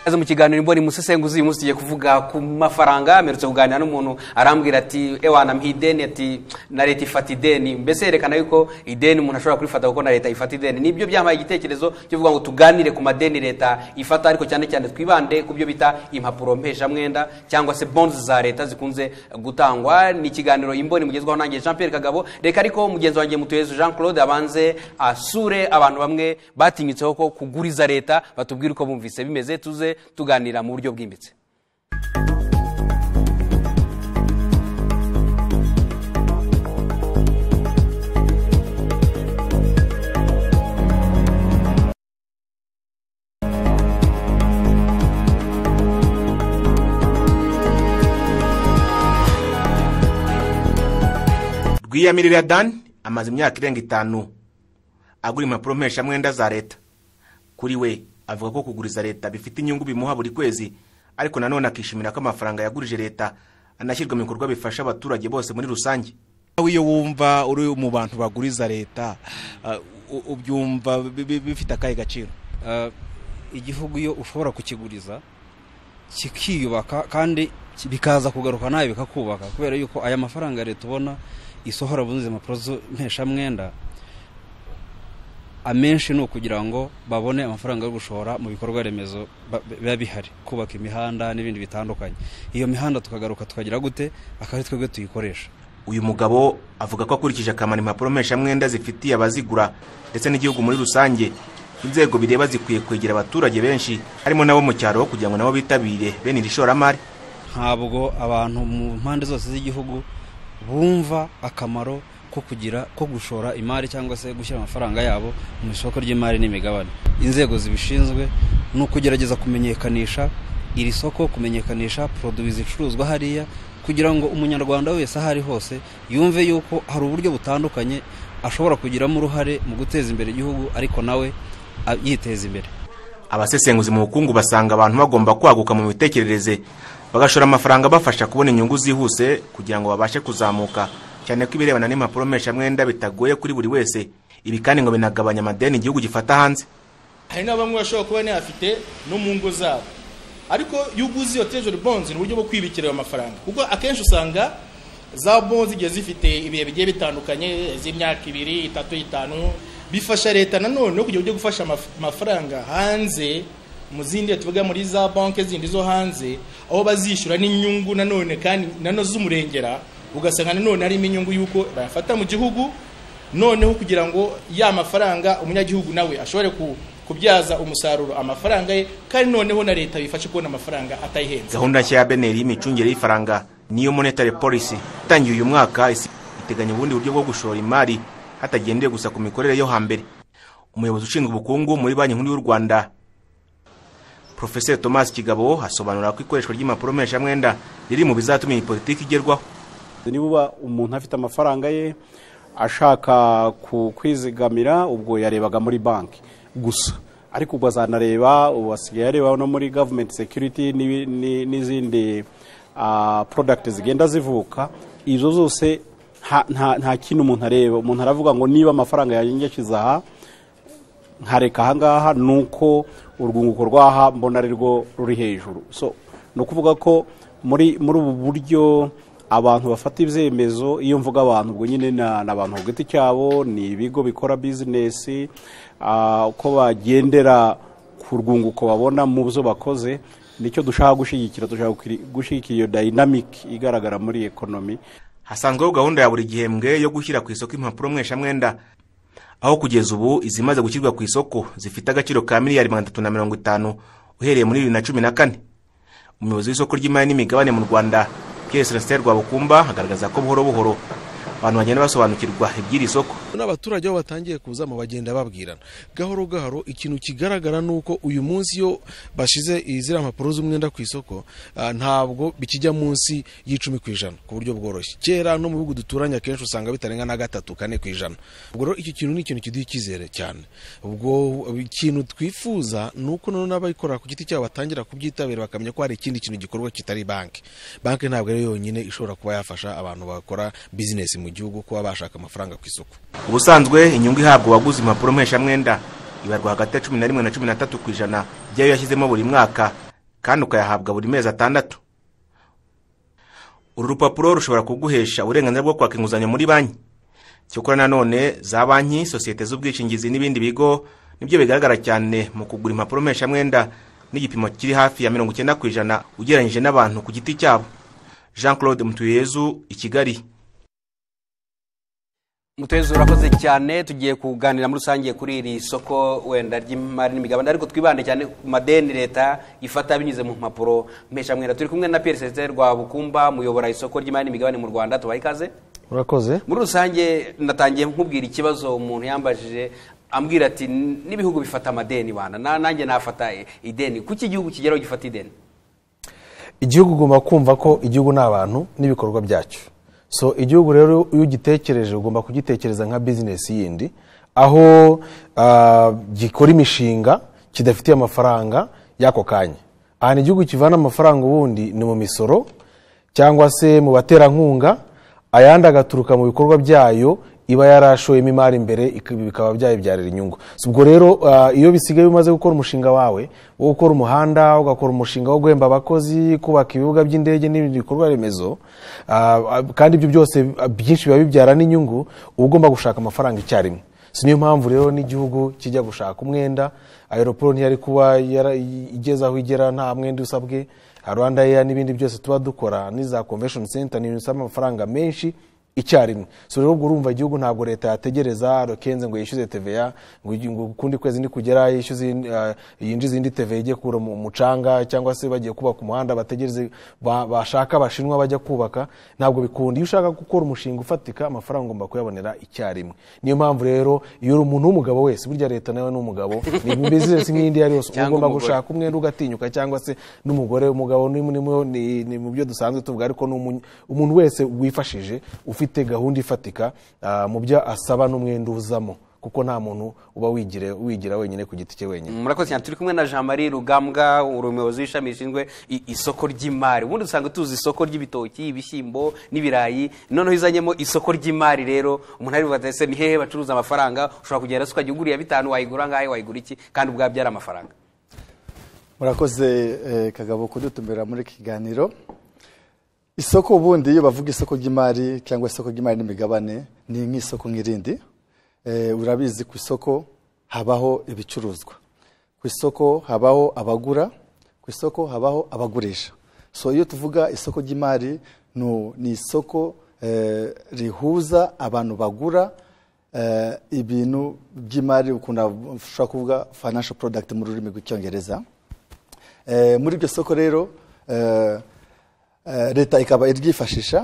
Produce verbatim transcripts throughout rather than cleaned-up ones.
mu kiganiro imboni musesenguzi uyu munsi tugiye kuvuga ku mafaranga merutse kuganira n'umuntu arambwira ati ewana mpideni ati na leta ifata ideni mbese yerekana yuko ideni umuntu ashobora kurifata kuko na leta ifata ideni nibyo byamaye igitekerezo cyo kuvuga ngo tuganire ku madeni leta ifata ariko cyane cyane twibande ku byo bita impapuro mpeshamwenda cyangwa se bonds za leta zikunze gutangwa. Ni ikiganiro imboni mugezwaho nanjye Jean Pierre Kagabo. Reka ariko mugenzi wanjye Mutuyezu Jean Claude abanze asure abantu bamwe batinyitseho ko kuguriza leta batubwira uko bumvise bimeze tuze tuganira mu buryo bwimbitse. Rwiyamirira Dan amaze imyaka irenga itanu agura impapuro mpeshamwenda za leta. Kuri we avuga ko kuguriza leta bifite inyungu bimuha buri kwezi, ariko nanone akishimira ko amafaranga yagurije leta anashyirwa mu bikorwa bifasha abaturage bose muri rusange. Iyo wumva uri mu bantu baguriza leta ubyumva bifite akahe gaciro? Igihugu iyo ushobora kukiguriza kikiyubaka kandi bikaza kugaruka nayo bikakubaka, kubera yuko aya mafaranga leta ubona isohora bunze impapuro mpeshamwenda amenshi no kugira ngo babone amafaranga yo gushora mu bikorwa remezo biba bihari, kubaka imihanda n'ibindi bitandukanye. Iyo mihanda tukagaruka tukagira gute akari twebwe tuyikoresha. Uyu mugabo avuga ko akurikije akamaro impapuro mpeshamwenda zifitiye abazigura ndetse n'igihugu muri rusange, inzego bireba zikwiye kwegera abaturage benshi harimo nabo mu cyaro kugira ngo nabo bitabire bene iri shoramari. Ntabwo abantu mu mpande zose z'igihugu bumva akamaro ko kugira ko gushora imari cyangwa se gushyira amafaranga yabo mu isoko ry'imari n'imigabane. Inzego zibishinzwe no kugerageza kumenyekanisha iri soko, kumenyekanisha produits zicuruzwa hariya, kugira ngo umunyarwanda wese ahari hose yumve yuko hari uburyo butandukanye ashobora kugiramo uruhare mu guteza imbere igihugu ariko nawe yiteza imbere. Abasesenguzi mu bukungu basanga abantu bagomba kwaguka mu bitekerereze bagashora amafaranga bafasha kubona inyungu zihuse kugira ngo babashe kuzamuka, cyane ko ibirebana n'impapuro mpeshamwenda bitagoye kuri buri wese. Ibi kandi ngo binagabanya amadeni igihugu gifata hanze. Hari n'abamwe bashobora kuba n'afite no mu ngo zabo, ariko yuguzi yo treasury bonds ni uburyo bwo kwibikira amafaranga, kuko akenshi usanga za bonds zigiye zifite ibihe bigiye bitandukanye z'imyaka ibiri itatu itanu, bifasha leta nanone no kugira uburyo gufasha amafaranga hanze mu zindi tuvuga muri za banke zindi zo hanze, aho bazishyura n'inyungu nanone kandi nano z'umurengera, ugasanga nanone ari inyungu yuko bayafata mu gihugu, noneho kugira ngo ya mafaranga umunyagihugu nawe ashobore kubyaza umusaruro amafaranga ye, kandi noneho na leta bifashe kubona amafaranga atayihenze. Gahunda nshya ya beneri y'imicungire y'ifaranga niyo monetary policy itangiye uyu mwaka iteganya ubundi buryo bwo gushora imari hatagendeye gusa ku mikorere yo hambere. Umuyobozi ushinzwe ubukungu muri Banki Nkuru y'u Rwanda Professor Thomas Kigabo asobanura ko ikoreshwa ry'impapuro mpeshamwenda riri mu bizatuma iyi politiki igerwaho. Niba umuntu afite amafaranga ye ashaka kwizigamira, ubwo yarebaga muri banki gusa, ariko ubwo azanareba ubasigaye areba no muri government security n'izindi product zigenda zivuka. Izo zose nta kintu umuntu areba. Umuntu aravuga ngo niba amafaranga yanjye aha nkareka ahangaha nuko urwunguko rwaha mbona ari rwo ruri hejuru. So no kuvuga ko muri muri ubu buryo abantu bafata ibyemezo, iyo mvuga abantu ubwo nyine n'abantu ku giti cyabo, ni ibigo bikora business, uko bagendera ku rwunguko babona mu byo bakoze, nicyo dushaka gushigikira. Dushaka gushigikira iyo dynamic igaragara muri economy. Hasanzweho gahunda ya buri gihembwe yo gushyira ku isoko impapuro mpeshamwenda, aho kugeza ubu izimaze gushyirwa ku isoko zifite agaciro ka miliyari magana atatu na mirongo itanu uhereye muri bibiri na cumi na kane. Umuyobozi w'isoko ry'imari n'imigabane mu Rwanda Celestin Rwabukumba agaragaza ko buhoro buhoro abantu bagenda basobanukirwa iby'iri soko. N'abaturage bo batangiye kuzama bagenda babwirana gahoro gahoro. Ikintu kigaragara nuko uyu munsi yo bashize izira mpapuro z'umwenda ku isoko, ntabwo bikijya munsi y'icumi ku ijana ku buryo bworoshye. Kera no mu bihugu duturanya kenshi usanga bitarenga na gatatu kane ku ijana. Ubwo iki kintu ni ikintu kiduha icyizere cyane. Ubwo ikintu twifuza nuko none n'abayikora ku giti cyabo batangira kubyitabira bakamenya ko hari ikindi kintu gikorwa kitari banki. Banki ntabwo ari yonyine ishobora kuba yafasha abantu bakora business mu gihugu kuba bashaka amafaranga ku isoko. Ubusanzwe inyungu ihabwa waguze impapuro mpeshamwenda ibarwa hagati ya cumi na rimwe na cumi na tatu ku ijana byayo yashyizemo buri mwaka, kandi ukayahabwa buri mezi atandatu. Uru rupapuro rushobora kuguhesha uburenganzira bwo kwaka inguzanyo muri banki. Cyokora nanone za banki, sosiyete z'ubwishingizi n'ibindi bigo nibyo bigaragara cyane mu kugura impapuro mpeshamwenda n'igipimo kiri hafi ya mirongo icyenda ku ijana ugereranyije n'abantu ku giti cyabo. Jean Claude Mutuyezu, i Kigali. Mutuyezu, urakoze cyane. Tugiye kuganira muri rusange kuri iri soko wenda ry'imari n'imigabane, ariko twibande cyane ku madeni leta ifata binyuze mu mpapuro mpeshamwenda. Turi kumwe na Pierre Celestin Rwabukumba, muyobora isoko ry'imari n'imigabane mu Rwanda. Tubaye ikaze. Urakoze. Muri rusange natangiye nkubwira ikibazo umuntu yambajije, ambwira ati n'ibihugu bifata amadeni bana, nanjye nafata ideni. Kuki igihugu kigeraho gifata ideni? Igihugu ugomba kumva ko igihugu n'abantu n'ibikorwa byacyo. So igihugu rero iyo ugitekereje ugomba kugitekereza nka business yindi, aho uh, gikora imishinga kidafitiye amafaranga yako kanya. Aha igihugu kivana amafaranga ubundi ni mu misoro cyangwa se mu baterankunga, ayandi agaturuka mu bikorwa byayo iba yarashoyemo imari imbere bikaba byayibyarira inyungu. Ubwo rero uh, iyo bisigaye bimaze gukora umushinga wawe wo gukora umuhanda, ugakora umushinga wo guhemba abakozi, kubaka ibibuga by'indege n'ibindi bikorwa remezo, uh, kandi ibyo byose byinshi biba bibyara n'inyungu, ugomba gushaka amafaranga icyarimwe. So niyo mpamvu rero n'igihugu kijya gushaka umwenda, aeroport ntiyari kuba igeza aho igera nta mwenda usabwe, Rwanda Air n'ibindi byose tuba dukora n'iza convention center ni bisaba amafaranga menshi icyarimwe. So rero urumva igihugu ntabwo leta yategereza rokenze ngo yishyuze T V A ngo kundi kwezi ni kugera yishyuze uh, yinjiza indi T V A ijye kura mu mucanga, cyangwa se bagiye kubaka umuhanda bategereze bashaka bashinwa bajya kubaka. Ntabwo bikundi. Iyo ushaka gukora umushinga ufatika amafaranga ngomba kuyabonera icyarimwe. Niyo mpamvu rero iyo umuntu w'umugabo wese, burya leta nawe n'umugabo ni business nk'indi yari yose, ugomba gushaka umwenda ugatinyuka, cyangwa se n'umugore. Umugabo ni ni mu byo dusanzwe tuvuga, ariko umuntu wese wifashije ufite gahunda ifatika uh, mu byo asaba n'umwenda uzamo, kuko nta muntu uba wigire wigira wenyine ku giti cye wenyine. Murakoze cyane. Turi kumwe na Jean Marie Rugambwa, umuyobozi w'ishami rishinzwe isoko ry'imari. Ubundi usanga tuzi isoko ry'ibitoki, ibishyimbo n'ibirayi, noneho izanyemo isoko ry'imari. Rero umuntu ari bubaze ese ni hehe bacuruza amafaranga? Ushobora kugera suka giguriya bitanu wayigura ngahe, wayigura iki kandi ubwabyara amafaranga? Murakoze eh, Kagabo kudutumbera muri kiganiro. Isoko ubundi iyo bavuga isoko ry'imari cyangwa isoko ry'imari n'imigabane ni nk'isoko nk'irindi. Eh, urabizi ku isoko habaho ibicuruzwa, ku isoko habaho abagura, ku isoko habaho abagurisha. So iyo tuvuga isoko ry'imari no ni isoko eh, rihuza abantu bagura eh, ibintu by'imari, ukunda ushaka kuvuga financial product mu rurimi rw'icyongereza. Eh, muri iryo soko rero eh, Uh, leta ikaba iryifashisha,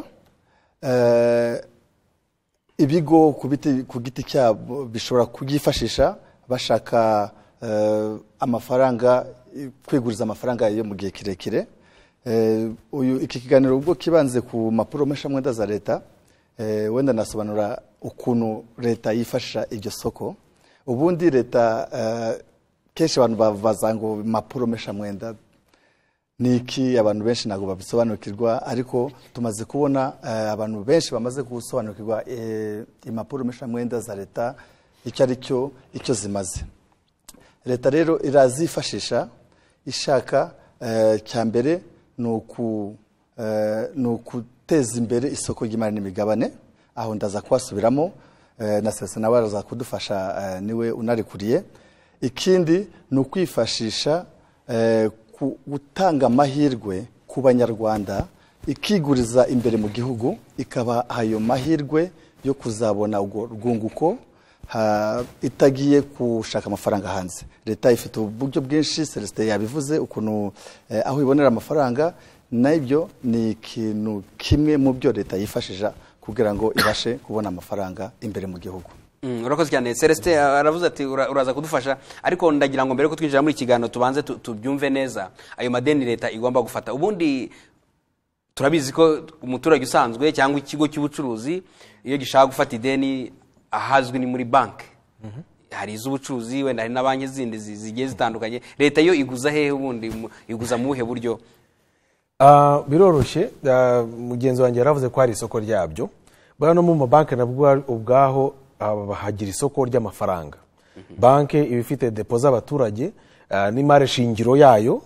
uh, ibigo ku giti cyabo bishobora kuryifashisha bashaka uh, amafaranga, kwiguriza amafaranga yo mu gihe kirekire. Uh, uyu iki kiganiro ubwo kibanze ku mpapuro mpeshamwenda za leta, uh, wenda nasobanura ukuntu leta yifashisha iryo soko. Ubundi leta uh, kenshi abantu babaza ngo impapuro mpeshamwenda niki, abantu benshi ntago babisobanukirwa, ariko tumaze kubona uh, abantu benshi bamaze gusobanukirwa uh, impapuro mpeshamwenda za leta icyo ari cyo icyo zimaze. Leta rero irazifashisha ishaka uh, cyambere nuku uh, nukuteza imbere isoko ry'imari n'imigabane. Aho ndaza kwasubiramo uh, na sese nawe araza kudufasha, uh, niwe unarikuriye. Ikindi nukwifashisha uh, gutanga amahirwe ku banyarwanda, ikiguriza imbere mu gihugu, ikaba ayo mahirwe yo kuzabona ubwo rwunguko itagiye gushaka amafaranga hanze. Leta ifite uburyo bwinshi, Celestin yabivuze ukuntu eh, aho ibonera amafaranga, nabyo ni ikintu kimwe mu byo leta yifashisha kugira ngo ibashe kubona amafaranga imbere mu gihugu. Urakoze cyane. Celestin aravuze ati uraza kudufasha, ariko ndagira ngo mbere ko twinjira muri kiganiro tubanze tubyumve neza ayo madeni leta igomba gufata. Ubundi turabizi ko umuturage usanzwe cyangwa ikigo cy'ubucuruzi iyo gishaka gufata ideni ahazwi ni muri banki. Mm -hmm. Hari iz'ubucuruzi, wenda hari na banki zindi zigiye zitandukanye. Leta yo iguza hehe? Ubundi iguza mu buhe buryo? Uh, biroroshye. Uh, mugenzi wanjye yaravuze ko hari isoko ryabyo. Bano mu mabanki nabwo ubwaho hagira isoko ry'amafaranga. Mm -hmm. Banki iba ifite depo z'abaturage uh, n'imari shingiro yayo,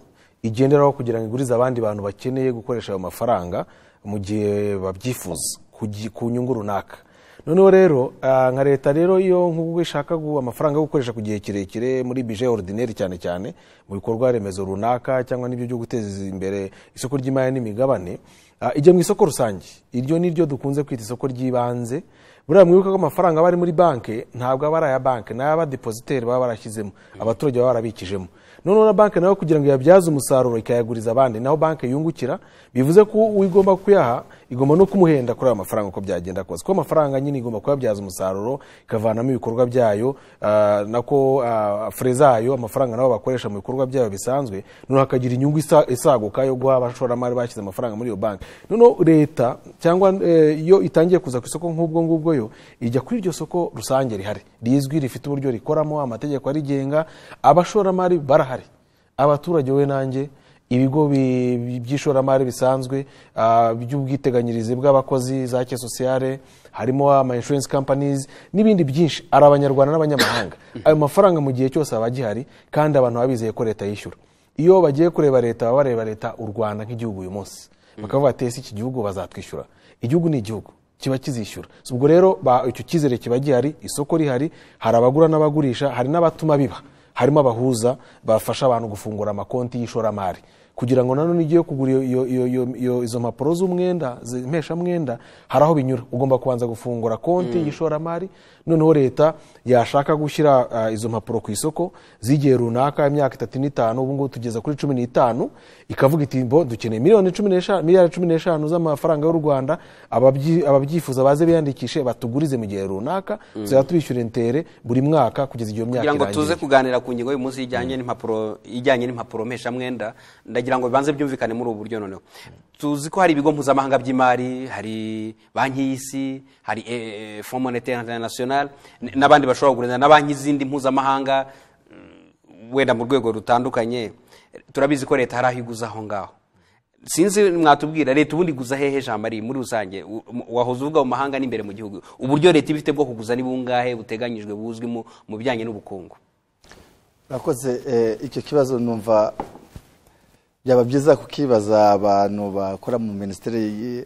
igenderaho kugira ngo igurize abandi bantu bakeneye gukoresha ayo mafaranga mu gihe babyifuza ku nyungu runaka. Noneho rero nka leta rero iyo nk'ubwo ishaka amafaranga yo gukoresha ku gihe kirekire muri budget ordinaire cyane cyane mu bikorwa remezo runaka cyangwa n'ibyo byo guteza imbere isoko ry'imari n'imigabane, ijya mu isoko rusange. Iryo ni ryo dukunze kwita isoko ry'ibanze. Buriya mwibuka ko amafaranga bari muri banki ntabwo aba ari aya banki, ni aba depositaire baba barashyizemo, abaturage baba barabikijemo. Noneho na banki nayo kugira ngo yabyaze umusaruro ikayaguriza abandi, naho banki yungukira, bivuze ko uigomba kuyaha igomba no kumuhenda kuri ayo mafaranga uko byagenda kose, ko amafaranga nyine igomba kuyabyaza umusaruro ikavanamo ibikorwa byayo, uh, nako uh, frezayo amafaranga nabo bakoresha mu bikorwa byayo bisanzwe, noneho hakagira inyungu isa, isaguka yo guha abashoramari bashyize amafaranga muri iyo banki. Noneho leta cyangwa iyo uh, itangiye kuza ku isoko nk'ubwo ngubwo yo ijya kuri iryo soko rusange rihari rizwi rifite uburyo rikoramo, amategeko arigenga, abashoramari barahari, abaturage we nanjye, ibigo by'ishoramari bisanzwe, by'ubwiteganyirize bw'abakozi za ke sociale, harimo ama insurance companies n'ibindi byinshi, ari abanyarwanda n'abanyamahanga. Ayo mafaranga mu gihe cyose aba gihari kandi abantu babizeye ko leta yishyura. Iyo bagiye kureba leta baba bareba leta u Rwanda nk'igihugu uyu munsi, bakavuga ati ese iki gihugu bazatwishyura. Igihugu ni igihugu kiba kizishyura. Ubwo rero icyo kizere kiba gihari, isoko rihari, hari abagura n'abagurisha, hari n'abatuma biba, harimo abahuza bafasha abantu gufungura amakonti y'ishoramari kugira ngo nanone igiye kugura iyo iyo iyo izo mpapuro z'umwenda mpeshamwenda, hari aho binyura, ugomba kubanza gufungura konti mm. y'ishoramari. Noneho leta yashaka gushyira uh, izo mpapuro ku isoko zigiye runaka imyaka itatu n'itanu, ubu ngubu tugeza kuri cumi n'itanu, ikavuga iti bo dukeneye miliyoni cumi n'eshanu miliyari cumi n'eshanu z'amafaranga y'u Rwanda, ababyifuza baze biyandikishe batugurize mu gihe runaka, mm. tuzaba tubishyura intere buri mwaka kugeza igihe myaka irangiye. Kugira ngo tuze kuganira ku ngingo y'umunsi ijyanye mm. n'impapuro ijyanye n'impapuro mpeshamwenda, ndagira ngo bibanze byumvikane muri ubu buryo. Noneho tuzi ko hari ibigo mpuzamahanga by'imari, hari banki y'isi, hari eh, Fonds Monétaire International n'abandi bashobora kugurana na banki zindi mpuzamahanga wenda mu rwego rutandukanye. Turabizi ko leta hari aho iguza aho ngaho. Sinzi mwatubwira leta ubundi guza hehe jamari muri rusange, wahoze uvuga mu mahanga n'imbere mu gihugu, uburyo leta ibifite bwo kuguza ni bungahe buteganyijwe buzwi mu bijyanye n'ubukungu? Rakoze eh, icyo kibazo numva byaba byiza kukibaza abantu bakora mu ministeri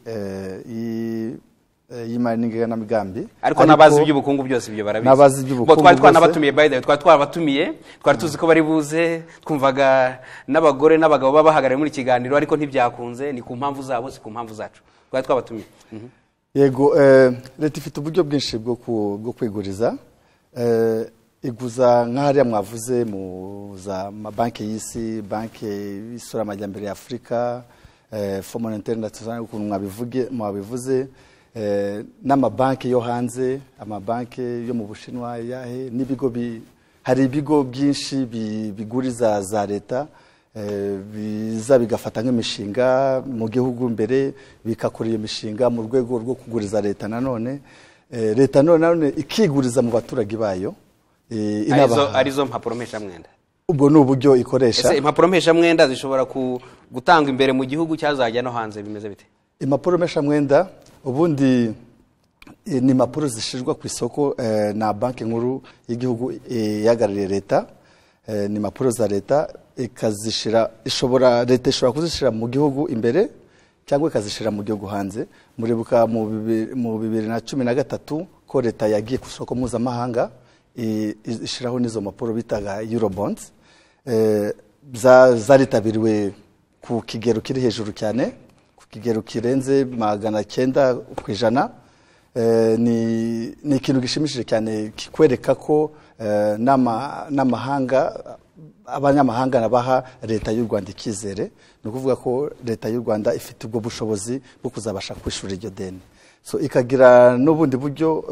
y'imari n'igenamigambi, ariko nabazi by'ubukungu byose ibyo barabizi. Nabazi by'ubukungu twari twanabatumiye by the way, twari twabatumiye, twari tuzi ko bari buze, twumvaga n'abagore n'abagabo babahagarariye muri kiganiro, ariko ntibyakunze, ni ku mpamvu zabo si ku mpamvu zacu. Twari twabatumiye. Yego, leta ifite uburyo bwinshi bwo bwo kwiguriza, iguza nk'ahariya mwavuze mu za mabanki y'isi, banki y'isura amajyambere ya Afurika, Fonds Monétaire International ukuntu mwabivuge mwabivuze, n'amabanki yo hanze, amabanki yo mu Bushinwa yahe, n'ibigo hari ibigo byinshi biguriza za leta, biza bigafata nk'imishinga mu gihugu mbere bikakora iyo mishinga mu rwego rwo kuguriza leta. Nanone leta none ikiguriza mu baturage bayo, arizo arizo mpapuro mpeshamwenda. Ubwo ni uburyo ikoresha. Ese impapuro mpeshamwenda zishobora gutanga imbere mu gihugu cyazajya no hanze, bimeze bite? Impapuro mpeshamwenda ubundi ni impapuro zishirwa ku isoko na banki nkuru y'igihugu yagarariye leta, ni impapuro za leta ikazishira, ishobora leta ishobora kuzishira mu gihugu imbere cyangwa ikazishira mu gihugu hanze. Muribuka mu bibiri na cumi na gatatu ko leta yagiye ku isoko mpuzamahanga ishiraho nizo mpapuro bitaga Eurobonds, zaritabiriwe ku kigero kiri hejuru cyane, ku kigero kirenze magana cyenda ku ijana. Ni ni ikintu gishimishije cyane kikwereka ko n'amahanga abanyamahanga nabaha leta y'u Rwanda ikizere, ni ukuvuga ko leta y'u Rwanda ifite ubwo bushobozi bwo kuzabasha kwishura iryo deni. So ikagira n'ubundi buryo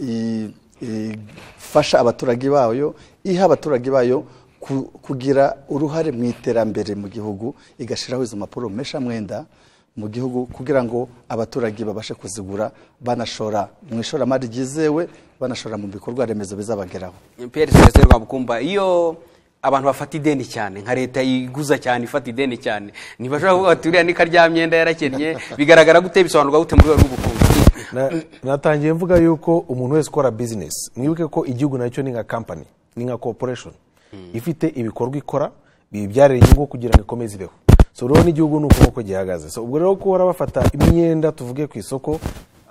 ifasha abaturage bayo, iha abaturage bayo kugira uruhare mu iterambere mu gihugu, igashiraho izo mpapuro mpeshamwenda mu gihugu kugira ngo abaturage babashe kuzigura banashora mu ishoramari ryizewe, banashora mu bikorwa remezo bizabageraho. Pierre Celestin Rwabukumba, iyo abantu bafata ideni cyane nka leta yiguza cyane ifata ideni cyane, ntibashobora kuvuga ati uriya ni karya myenda yarakennye, bigaragara gute, bisobanurwa gute mu rwego rw'ubukungu? Natangiye mvuga yuko umuntu wese ukora business, mwibuke ko igihugu nacyo ni nka company, ni nka corporation, ifite ibikorwa ikora bibyarira inyungu kugira ngo ikomeze ibeho. So rero n'igihugu nuko uko gihagaze. So ubwo rero ko bafata imyenda tuvuge ku isoko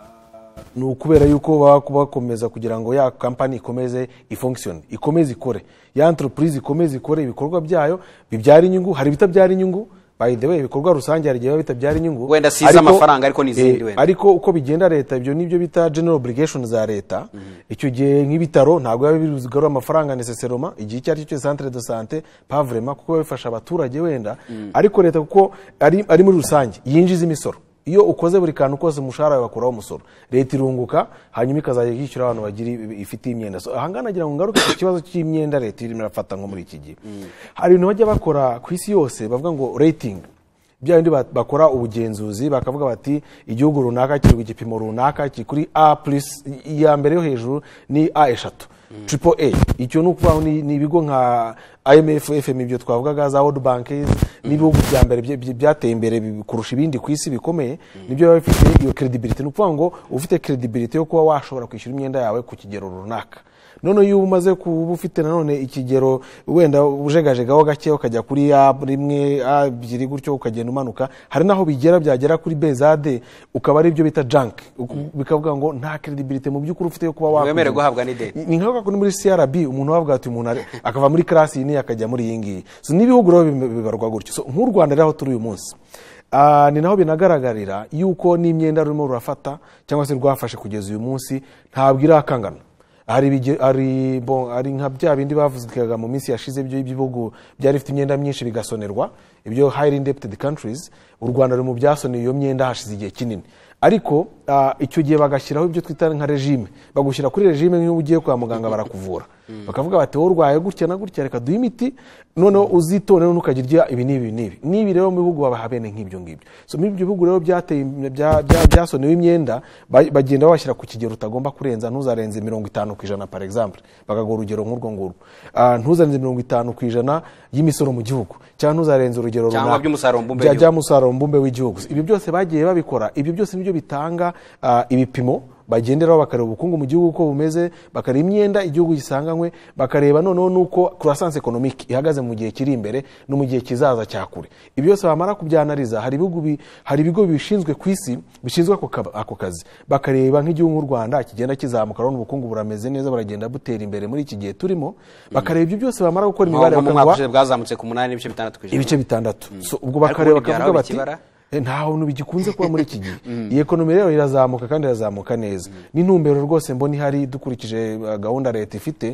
ni ukubera yuko baba bakomeza kugira ngo ya kampani ikomeze ifunction, ikomeze ikore, ya entreprise ikomeze ikore ibikorwa byayo bibyara inyungu. Hari bitabyara inyungu, by the way ibikorwa rusange hari gihe bitabyara inyungu, wenda siza amafaranga ariko n'izindi wenda, ariko uko bigenda leta ibyo nibyo bita general obligations za leta. Icyo gihe nk'ibitaro ntabwo biba bigarura amafaranga necessairement igihe icyo ari cyo centre de santé pas vraiment, kuko bifasha abaturage wenda, ariko leta kuko ari ari muri rusange yinjiza imisoro. Iyo ukoze buri kantu kose umushahara bakuraho umusoro, leta irunguka hanyuma ikazajya yishyura abantu bagira ifite imyenda. So ahangana nagira ngo ngaruke ku kibazo cy'imyenda leta irimo irafata nko muri iki gihe. Hari ibintu bajya bakora ku isi yose bavuga ngo rating, bya bindi bakora ubugenzuzi bakavuga bati igihugu runaka kiri ku gipimo runaka kiri kuri A plus, iya mbere yo hejuru ni A eshatu, triple A. Icyo ni ukuvuga ni ibigo nka I M F, F M, ibyo twavugaga za World Bank n'ibihugu bya mbere byateye imbere kurusha ibindi ku isi bikomeye, nibyo baba bifite iyo credibility. Ni ukuvuga ngo ufite credibility yo kuba washobora kwishyura imyenda yawe ku kigero runaka. None iyo umaze kuba ufite nanone ikigero wenda ujegajegaho gake ukajya kuri A rimwe A ebyiri gutyo ukagenda umanuka, hari naho bigera byagera kuri B za D ukaba ari byo bita junk, bikavuga ngo nta credibility mu by'ukuri ufite yo kuba wakwemerera guhabwa ni date. Ni nka kuri muri C R B umuntu wavuga ati umuntu akava muri class iyi akajya muri iyi ngiyi. So n'ibihugu rero bibarwa gutyo. So nk'u Rwanda rero turi uyu munsi, Uh, ni naho binagaragarira yuko n'imyenda rurimo rurafata cyangwa se rwafashe kugeza uyu munsi ntabwo irakangana. Hari ari bon ari nka bya bindi bavuzikaga mu minsi yashize byo ibihugu byari bifite imyenda myinshi bigasonerwa, ibyo highly indebted countries. U Rwanda ruri mu byasoneye iyo myenda hashize igihe kinini, ariko uh, icyo gihe bagashyiraho ibyo twita nka regime, bagushyira kuri regime nk'iyo ugiye kwa muganga barakuvura, bakavuga bati wowe urwaye gutya na gutya reka duhe imiti noneho uzitone none ukagirya ibi n'ibi n'ibi n'ibi. Rero mu bihugu baba habene nk'ibyo ngibyo. So muri ibyo bihugu rero byateye byasonewe imyenda bagenda babashyira ku kigero utagomba kurenza, ntuzarenze mirongo itanu ku ijana par exemple, bakaguha urugero nk'urwo ngurwo, uh, ntuzarenze mirongo itanu ku ijana y'imisoro mu gihugu, cyangwa ntuzarenze urugero cyangwa by'umusaruro mbumbe by'umusaruro mbumbe w'igihugu. Ibyo byose bagiye babikora, ibyo byose nibyo bitanga uh, ibipimo bagenderaho bakareba ubukungu mu gihugu uko bumeze, bakareba imyenda igihugu gisanganywe, bakareba noneho nuko croissance économique ihagaze mu gihe kiri imbere no mu gihe kizaza cyakure. Ibyo byose bamara kubyanaliza, hari ibihugu hari ibigo bishinzwe ku isi bishinzwe ako kazi, bakareba nk'igihugu nk'u Rwanda kigenda kizamuka no ubukungu burameze neza, baragenda butera imbere muri iki gihe turimo, bakareba ibyo byose bamara gukora imibare bakagwa bwazamutse ku munani n'ibice bitandatu ku ijana ibice bitandatu. So ubwo bakareba bakavuga bati nta huntu bigikunze kuba muri iki gihe. Iyi ekonomi rero irazamuka kandi irazamuka neza, n'intumbero rwose mboni hari dukurikije gahunda leta ifite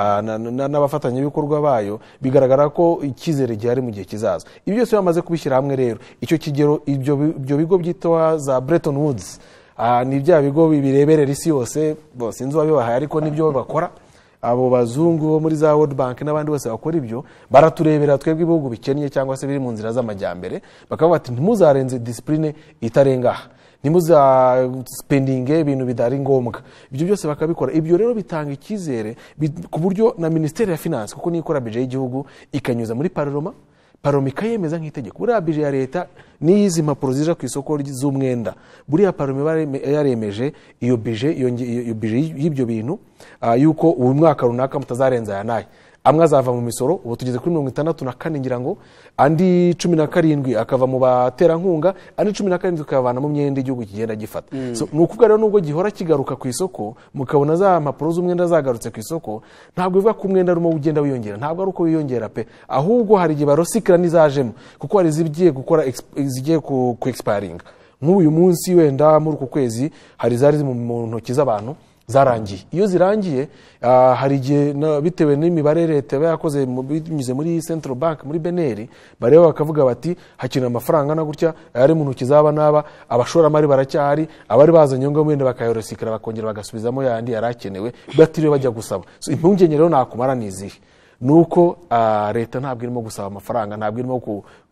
n'abafatanyabikorwa bayo, bigaragara ko icyizere gihari mu gihe kizaza. Ibyo byose bamaze kubishyira hamwe rero, icyo kigero ibyo bigo byitwa za Bretton Woods, ni bya bigo bireberera isi yose, bose inzu babibahaye ariko nibyo bakora. Abo bazungu bo muri za World Bank n'abandi bose bakora ibyo, baraturebera twebwe ibihugu bikennye cyangwa se biri mu nzira z'amajyambere, bakavuga bati ntimuzarenze discipline itarengaha, ntimuza spending ibintu bidari ngombwa. Ibyo byose bakabikora. Ibyo rero bitanga icyizere ku buryo na Ministeri ya Finance, kuko nikora budget y'igihugu ikanyuza muri Parlement, Parlement ikayemeza nk'itegeko. Buriya budget ya leta n'izi mpapuro zija ku isoko z'umwenda, buriya Parlement yaremeje iyo budget iyo budget y'ibyo bintu, uh, yuko uyu mwaka runaka mutazarenza ya naye. Amwe azava mu misoro, ubu tugeze kuri mirongo itandatu na kane ngira ngo, andi cumi na karindwi akava mu baterankunga, andi cumi na karindwi akavana mu myenda igihugu kigenda gifata. Mm. So nukuvuga rero nubwo gihora kigaruka ku isoko, mukabona za mpapuro z'umwenda zagarutse ku isoko, ntabwo bivuga ko umwenda urimo ugenda wiyongera, ntabwo ari uko wiyongera pe, ahubwo hari igihe barosikira n'izajemo, kuko hari zigiye gukora zigiye ku, ku expiring. Nk'uyu munsi wenda muri uku kwezi hari zari mu ntoki z'abantu zarangiye. Iyo zirangiye uh, hari igihe bitewe n'imibare leta yakoze binyuze muri Central Bank muri Beneri, bareba bakavuga bati hakina amafaranga na gutya ari mu ntoki zaba naba, abashoramari baracyahari, abari bazanye ngo mwende bakayorosikira bakongera bagasubizamo yandi yarakenewe batiriwe bajya gusaba. So impungenge rero nakumara nizihe nuko uh, leta ntabwo irimo gusaba amafaranga, ntabwo irimo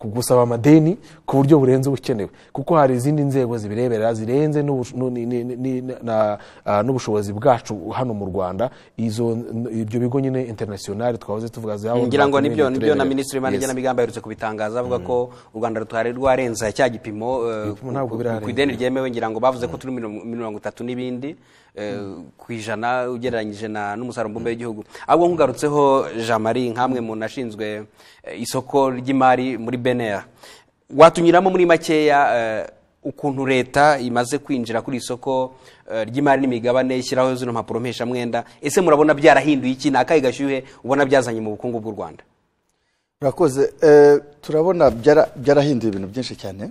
kugusaba amadeni ku buryo burenze ubukenewe kuko hari izindi nzego zibirebera zirenze n'ubush- nu- ni- ni- ni- na- ah, n'ubushobozi bwacu hano mu Rwanda izo ibyo bigo nyine international twahoze tuvuga za ngira ngo nibyo World nibyo na Trade. minisitiri w'imari Yes. n'igenamigambi aherutse kubitangaza avuga ko u Rwanda rutwari rwarenza cya gipimo eh, Ibipimo ntabwo ku- birarenga. ku ideni ryemewe ngira ngo bavuze ko turi mirongo mirongo itatu n'ibindi eh, ku ijana ugereranyije na n'umusaruro mbumbe w'igihugu ahubwo nkugarutseho Jean Marie nkamwe mu nashinzwe eh, isoko ry'imari muri Bener watunyuramo muri makeya eh, ukuntu leta imaze kwinjira kuri isoko eh, ry'imari n'imigabane ishyiraho zino mpapuro mpeshamwenda ese murabona byarahinduye iki nakaye gashyuhe ubona byazanye mu bukungu bw'u Rwanda urakoze eh, turabona byara- byarahinduye ibintu byinshi cyane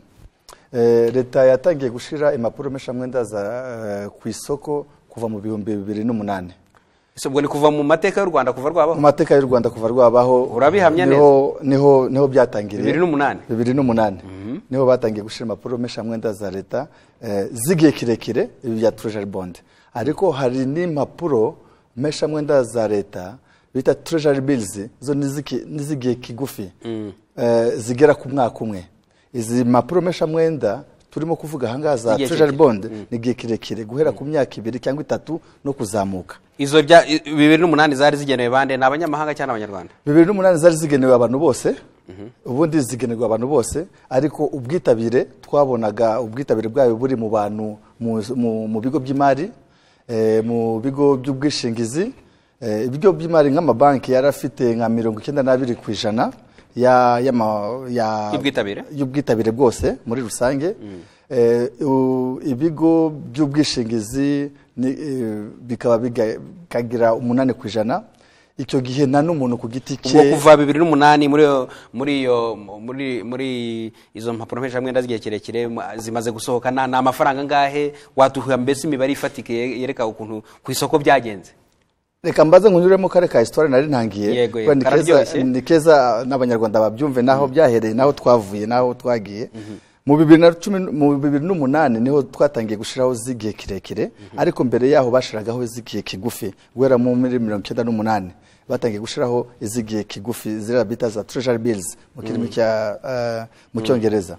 Eh, leta yatangiye gushira impapuro mpeshamwenda za eh, ku isoko kuva mu bihumbi bibiri n'umunani ese ubwo ni kuva mu mateka y'u Rwanda kuva rwabaho mu mateka y'u Rwanda kuva rwabaho Urabihamya niho niho niho byatangiriye bibiri n'umunani bibiri n'umunani niho batangiye gushira impapuro mpeshamwenda za leta eh, z'igihe kirekire ibi bya treasury bond ariko hari n'impapuro mpeshamwenda za leta bita treasury bills zo niziki- n'izigihe kigufi eh, zigera ku mwaka umwe izi mpapuro mpeshamwenda turimo kuvuga ahangaha za Igihe treasury kirekire. bond ni igihe kirekire guhera ku myaka ibiri cyangwa itatu no kuzamuka izo rya i- bibiri n'umunani zari zigenewe bande ni abanyamahanga cyangwa abanyarwanda bibiri n'umunani zari zigenewe abantu bose ubundi zigenerwa abantu bose ariko ubwitabire twabonaga ubwitabire bwayo buri mu bantu mu- mu- mu bigo by'imari eh, mu bigo by'ubwishingizi eh, ibigo by'imari nk'amabanki yari afite nka mirongo icyenda n'abiri ku ijana ya- y'ama- ya- Y'ubwitabire? y'ubwitabire bwose muri rusange Eh, u- ibigo by'ubwishingizi ni- eh, bikaba biga- bikagira umunani ku ijana icyo gihe nta n'umuntu ku giti ubwo cye kuva bibiri n'umunani muri iyo muri iyo muri muri izo mpapuro mpeshamwenda z'igihe kirekire mu- zimaze gusohoka na ni amafaranga angahe watuha mbese imibare ifatike ye- yereka ukuntu ku isoko byagenze reka mbaze nkunyuremo kare ka histoire nari ntangiye Yego, kuko ni keza- kararyoshye. ni keza n'abanyarwanda babyumve naho byahereye naho twavuye naho twagiye mu bibiri na cumi mu bibiri n'umunani niho twatangiye gushiraho z'igihe kirekire ariko mbere yaho bashiragaho z'igihe kigufi guhera mu muri mirongo icyenda n'umunani batangiye gushiraho iz'igihe kigufi ziriya bita za treasury bills mu kirimi cya eh, mu cyongereza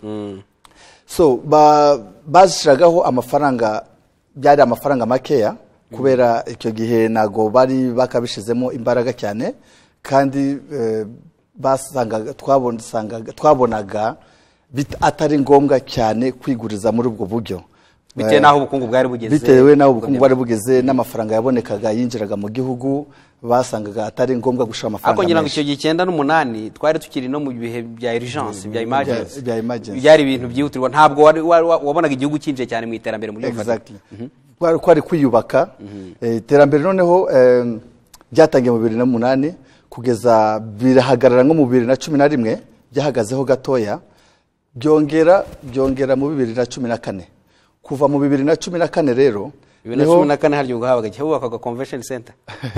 so ba bazishiragaho amafaranga byari amafaranga makeya kubera icyo gihe nago bari bakabishizemo imbaraga cyane kandi eh, basangaga twabonaga twabonaga bit- atari ngombwa cyane kwiguriza muri ubwo buryo bitewe n'aho ubukungu bwari bugeze bitewe n'aho ubukungu bwari bugeze n'amafaranga yabonekaga yinjiraga mu gihugu basangaga atari ngombwa gushira amafaranga ariko ngira ngo menshi. icyo gihe icyenda n'umunani twari tukiri no mu bihe bya urgence bya emergency bya emergency. byari ibintu byihutirwa ntabwo wari- wa- wa- wabonaga igihugu cyinjiye cyane mu iterambere mu buryo bufatika Exactly. Kwari kwari kwiyubaka Eh, iterambere noneho eh, ryatangiye mu bibiri n'umunani kugeza birahagarara nko mu bibiri na cumi na rimwe byahagazeho gatoya byongera byongera mu bibiri na cumi na kane kuva mu bibiri na cumi na kane rero bibiri na cumi na kane harya ubwo habaga igihe hubakwaga convention center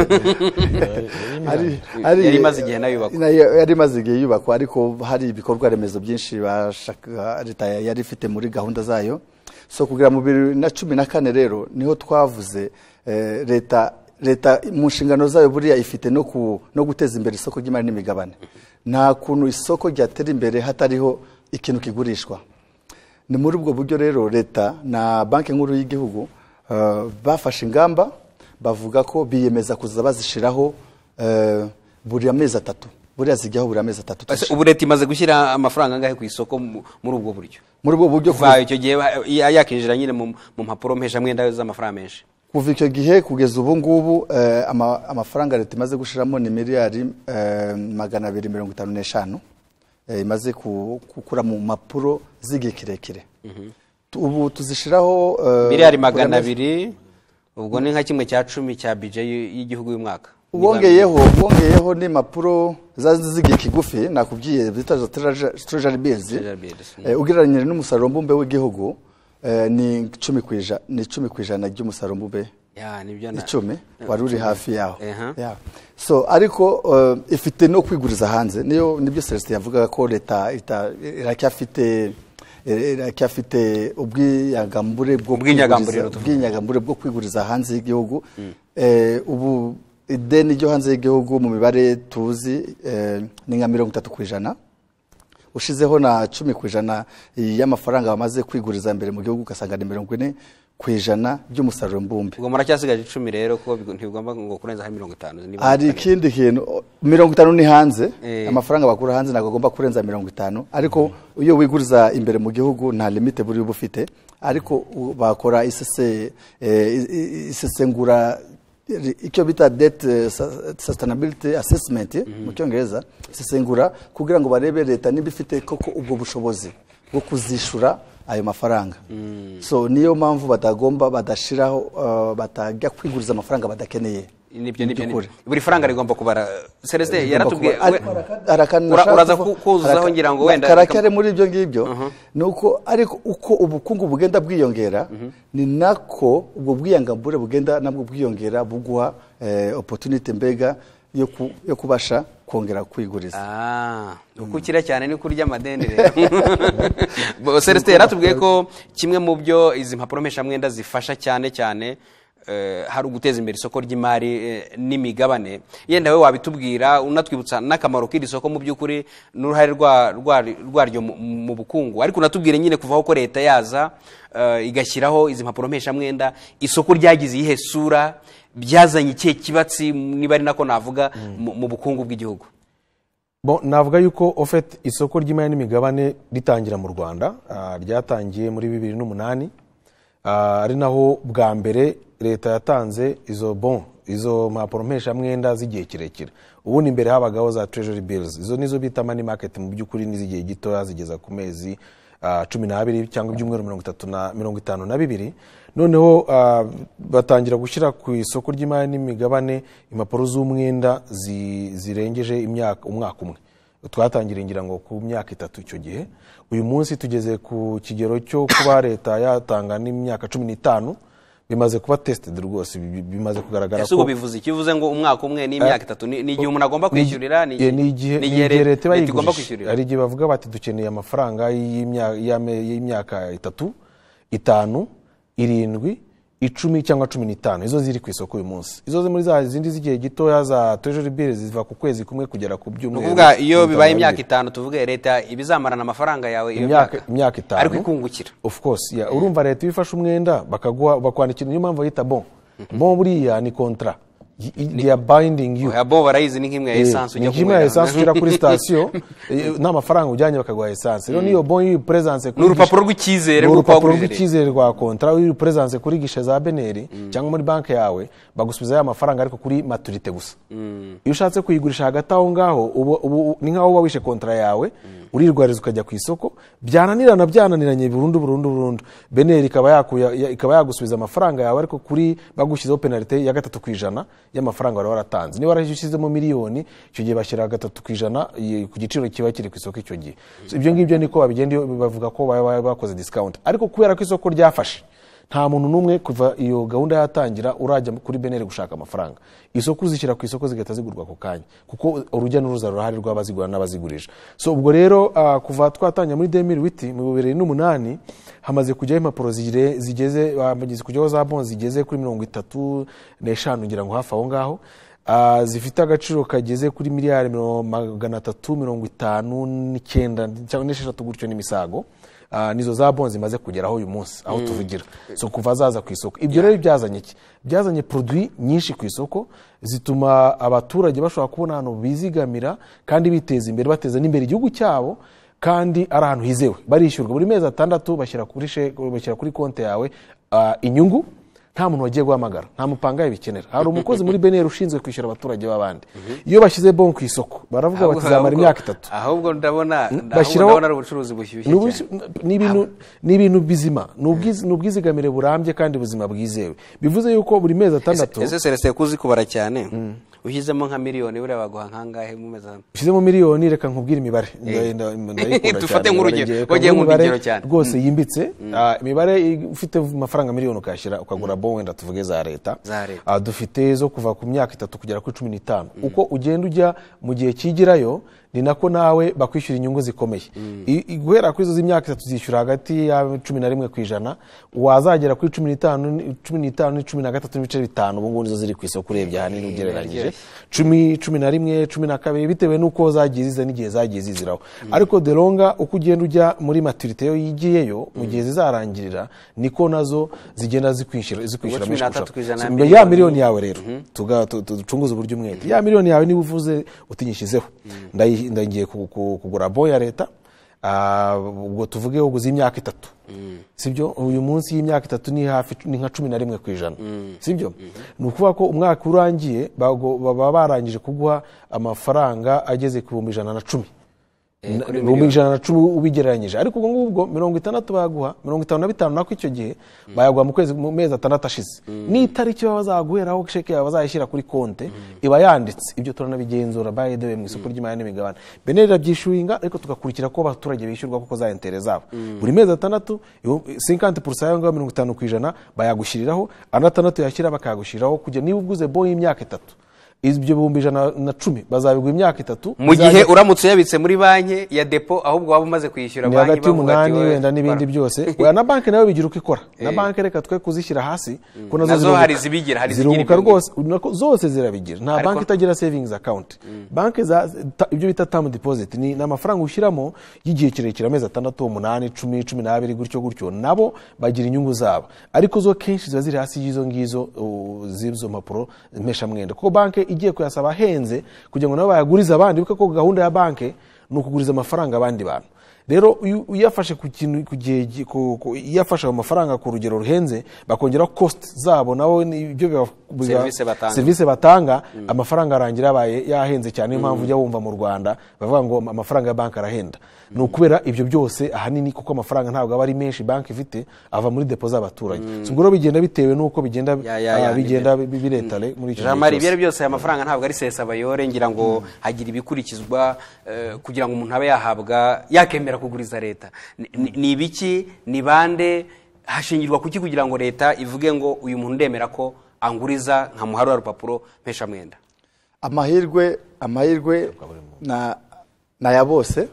ari- ari- yari imaze igihe nayo yubakwa. na- yari imaze igihe yubakwa ariko hari ibikorwa remezo byinshi bashaka leta yari ifite muri gahunda zayo so kugera mu bibiri na cumi na kane rero niho twavuze eh, leta leta mu nshingano zayo buriya ifite no ku no guteza imbere isoko ry'imari n'imigabane nta kuntu isoko ryatera imbere hatariho ikintu kigurishwa ni muri ubwo buryo rero leta na banki nkuru y'igihugu eh, bafashe ingamba bavuga ko biyemeza kuza bazishiraho eh, buri amezi atatu buriya zijyaho buri amezi atatu Ese ubu leta imaze gushyira amafaranga angahe ku isoko mu- muri ubwo buryo muri ubwo buryo kuva icyo gihe ba- ya- yakinjira nyine mu mu mpapuro mpeshamwenda z'amafaranga menshi kuva icyo gihe kugeza ubu ngubu eh, ama- amafaranga leta imaze gushiramo ni miliyari eh, magana abiri mirongo itanu n'eshanu eh, imaze ku- gukura mu mpapuro z'igihe kirekire Tu- ubu tuzishiraho eh, miliyari buri magana amezi- abiri ubwo ni nka kimwe cya cumi cya bije y'igihugu y'umwaka wongeyeho wongeyeho n'impapuro zazi z'igihe kigufi nakubwiye bita za treasure- treasury bills Treasury bills, mm. eh, ugereranyije n'umusaruro mbumbe w'igihugu eh, ni icumi ku ijana ni icumi ku ijana ry'umusaruro mbumbe ya nibyo na icumi wari uri hafi yaho Eha. Yeah. so ariko uh, ifite no kwiguriza hanze niyo nibyo Celestin yavugaga ko leta ita- iracyafite iracyafite ubwiyagambure bwo Ubwinyagamburiro kwiguriza- tuvuga. ubwinyagamburire bwo kwiguriza hanze y'igihugu eh, ubu ideni ryo hanze y'igihugu mu mibare tuzi eh, ni nka mirongo itatu ku ijana ushizeho na cumi ku ijana y'amafaranga bamaze kwiguriza mbere mu gihugu ugasanga ni mirongo ine ku ijana by'umusaruro mbumbe. Ubwo muracyasigaje icumi rero ko ntibigomba ngo kurenza mirongo itanu. Hari ikindi kintu mirongo itanu ni hanze, amafaranga bakura hanze ntabwo agomba kurenza mirongo itanu, ariko iyo wiguriza imbere mu gihugu nta limite buri bufite, ariko bakora isese isesengura icyo bita debt sustainability assessment mu cyongereza, isesengura kugira ngo barebe leta niba ifite koko ubwo bushobozi bwo kuzishura ayo mafaranga. Mm. So niyo mpamvu batagomba badashiraho uh, batajya kwiguriza amafaranga badakeneye. Nibyo nibyo buri faranga rigomba kubara. Celestin yaratubwiye uraza kuzuzaho ngira ngo wenda karakare muri ibyo ngibyo. Uh -huh. Nuko ariko uko ubukungu bugenda bwiyongera, uh -huh. ni nako ubwo bwiyangambure bugenda nabwo bwiyongera buguha eh, opportunity mbega yo ku, yo kubasha kongera kwiguriza. Ah, ukukira cyane ni kurya amadeni rero. Celestin yaratubwiye ko kimwe mu byo izi mpapuro mpeshamwenda zifasha cyane cyane Uh, hari uguteza imbere isoko ry'imari uh, n'imigabane. Yenda we wabitubwira unatwibutsa n'akamaro k'iri soko mu by'ukuri n'uruhare rwa rwaryo mu bukungu, ariko unatubwire nyine kuvaho ko leta yaza uh, igashyiraho izi mpapuro mpeshamwenda, isoko ryagize iyihe sura, byazanye ikihe kibatsi, niba ari nako navuga mm. mu bukungu bw'igihugu. Bon, navuga yuko ofet isoko ry'imari n'imigabane ritangira mu Rwanda, uh, ryatangiye muri bibiri n'umunani, uh, ari naho bwa mbere leta yatanze izo bon izo mpapuro mpeshamwenda z'igihe kirekire. Ubundi imbere habagaho za treasury bills, izo nizo bita money market mu by'ukuri n'izigihe gito zigeza ku mezi uh, cumi n'abiri cyangwa ibyumweru mirongo itatu na mirongo itanu na bibiri. Noneho uh, batangira gushyira ku isoko ry'imari n'imigabane impapuro z'umwenda zi, zirengeje imyaka umwaka umwe. Twatangira ngira ngo ku myaka itatu icyo gihe. Uyu munsi tugeze ku kigero cyo kuba leta yatanga n'imyaka cumi n'itanu, bimaze kuba tested rwose, bimaze kugaragara ko bivuze ikivuze ngo umwaka umwe n'imyaka itatu ni igihe umuntu agomba kwishyurira, ni igihe leta igomba kwishyurira. Ari igihe bavuga bati dukeneye amafaranga y'imyaka itatu, itanu, irindwi, icumi cyangwa cumi n'itanu. Izo ziri ku isoko uyu munsi. Izo muri za zindi zigiye gitoya za treasury bills ziva ku kwezi kumwe kugera ku byumweru. Uvuga iyo bibaye imyaka itanu tuvuge leta ibizamarana amafaranga yawe iyo myaka imyaka itanu. Ariko ikungukira. Of course, ya yeah. Urumva leta bifasha umwenda bakaguha bakwandikira niyo mpamvu yita bon. Mm -hmm. Bon buriya ni contrat. They are binding you. Ya bon barayizi ni nkimwe ya essence ujya kumwe. Nkimwe ya essence ujya kuri station n'amafaranga ujyanye bakaguha essence. Rero niyo bon yu presence kuri n'urupapuro rw'ikizere rwo kwagurira. Rw'ikizere rwa contrat yu presence kuri gishe za Beneri cyangwa muri banki yawe bagusubiza ya mafaranga ariko kuri maturité gusa. Iyo ushatse kuyigurisha hagati aho ngaho ubu ni nkaho wawishe contrat yawe urirwariza ukajya ku isoko, byananirana byananiranye burundu burundu burundu. Beneri ikaba yakuya ikaba yagusubiza amafaranga yawe ariko kuri bagushyizeho penalty ya gatatu kwijana y'amafaranga wari waratanze. Niba warashyizemo miliyoni icyo gihe bashyira gatatu kwijana ku giciro kiba kiri ku isoko icyo gihe. So, ibyo ngibyo niko babigenda bavuga ko bakoze discount, ariko kubera ko isoko ryafashe nta muntu numwe kuva iyo gahunda yatangira urajya kuri Beneri gushaka amafaranga. Isoko uzishyira ku isoko zigata zigurwa ku kanya kuko urujya n'uruza rurahari rw'abazigura n'abazigurisha. So ubwo rero uh, kuva twatanya muri deux mille huit mu bibiri n'umunani hamaze kujyaho impapuro zigeze bamagize kujyaho za bon zigeze kuri mirongo itatu n'eshanu ngira ngo hafi aho ngaho. Uh, zifite agaciro kageze kuri miliyari magana atatu mirongo itanu n'icyenda cyangwa n'esheshatu gutyo n'imisago. Uh, nizo za bon zimaze kugeraho uyu munsi aho mm. tuvugira. So kuva zaza ku isoko ibyo rero byazanye iki? Byazanye produit nyinshi ku isoko zituma abaturage bashobora kubona hano bizigamira kandi biteza imbere, bateza n'imbere igihugu cyabo kandi ari ahantu hizewe. Barishyurwa buri mezi atandatu bashyira kuri bashyira kuri konti yawe uh, inyungu, nta muntu wagiye guhamagara, nta mupanga yabikenera. Hari umukozi muri Beneri ushinzwe kwishyura abaturage b'abandi. Iyo bashyize bon ku isoko baravuga bati zamara imyaka itatu. Ahubwo ndabona ndabona ari ubucuruzi bushyushye. Ni ibintu ni ibintu bizima, n'ubwizigamire burambye kandi ubuzima bwizewe. Bivuze yuko buri mezi atandatu ese Celestin kuzi kubara cyane. Mm. Ushyizemo nka miliyoni bure baguha nkangahe mu meza? Ushyizemo miliyoni reka nkubwira imibare. Dufate nk'urugero, wagiye mu bigero cyane. Rwose yimbitse, imibare ufite amafaranga miliyoni ukashyira ukagura bon wenda tuvuge za leta. Uh, dufite zo kuva ku myaka itatu kugera kuri cumi n'itanu. Mm. Uko ugenda ujya mu gihe kigirayo ni nako nawe bakwishyura inyungu zikomeye guhera kuri izo z'imyaka itatu zishyura hagati ya cumi na rimwe ku ijana wazagera kuri cumi n'itanu cumi n'itanu cumi na gatatu n'ibice bitanu ubu ngubu nizo ziri ku isoko urebye ahanini ugereranyije cumi cumi na rimwe cumi na kabiri bitewe n'uko zagiye ziza n'igihe zagiye ziziraho ariko de longa uko ugenda ujya muri maturite yo yigiyeyo mu gihe zizarangirira niko nazo zigenda zikwishyura zikwishyura menshi kurushaho ya miliyoni yawe rero ducunguze uburyo umwete ya miliyoni yawe niba uvuze utinyishyizeho ndagiye kugura bo ya leta ubwo tuvuge uguze imyaka itatu sibyo uyu munsi y'imyaka itatu ni hafi ni nka cumi na rimwe ku ijana sibyo ni ukuvuga ko umwaka urangiye baba barangije kuguha amafaranga ageze ku bihumbi ijana na cumi ibihumbi ijana na cumi ubigereranyije ariko ubwo ngubwo mirongo itandatu bayaguha mirongo itanu na bitanu nako icyo gihe bayaguha mu kwezi mu mezi atandatu ashize n'itariki baba bazaguheraho sheke yawe bazayishyira kuri konte iba yanditse ibyo turanabigenzura bayedewe mu isoko ry'imari n'imigabane benera byishyuhinga ariko tugakurikira ko abaturage bishyurwa kuko za intere zabo buri mezi atandatu cinquante pour cent cyangwa mirongo itanu ku ijana bayagushyiriraho andi atandatu yashyira bakayagushyiriraho kujya niba uguze bo y'imyaka itatu ibyo bihumbi ijana na cumi bazabigwa imyaka itatu mu gihe uramutse uyabitse muri banki ya depo ahubwo waba umaze kwishyura banki hagati y'umunani wenda n'ibindi byose na banki nayo bigira uko ikora na banki reka twe kuzishyira hasi ko nazo hari zibigira hari ziruhuka rwose zose zirabigira nta banki itagira savings account banki ibyo bita term deposit ni amafaranga ushyiramo y'igihe kirekire amezi atandatu umunani cumi cumi n'abiri gutyo gutyo nabo bagira inyungu zabo ariko zo kenshi ziba ziri hasi y'izo ngizo z'izo mpapuro mpeshamwenda kuko banki igiye kuyasaba ahenze kugira ngo nabo bayagurize abandi kuko ko gahunda ya banki ni ukuguriza amafaranga abandi bantu rero uyafashe ku kintu ku gihe iyafashe ayo mafaranga ku rugero ruhenze bakongera cost zabo nabo ibyo service batanga amafaranga arangira yabaye yahenze cyane niyo mpamvu ujya wumva mu Rwanda bavuga ngo amafaranga ya banki arahenda ni ukubera ibyo byose ahanini kuko amafaranga ntabwo aba ari menshi banki ifite ava muri depo z'abaturage ubwo bigenda bitewe n'uko bigenda bigenda biretare muri icyo gihe cyose byose aya mafaranga ntabwo ari sesa bayore ngira ngo hagira ibikurikizwa kugira ngo umuntu abe yahabwa yakemera kuguriza leta ni ibiki ni bande hashingirwa kuki kugira ngo leta ivuge ngo uyu muntu ndemera ko anguriza nka muharura rupapuro mpeshamwenda amahirwe amahirwe na na ya bose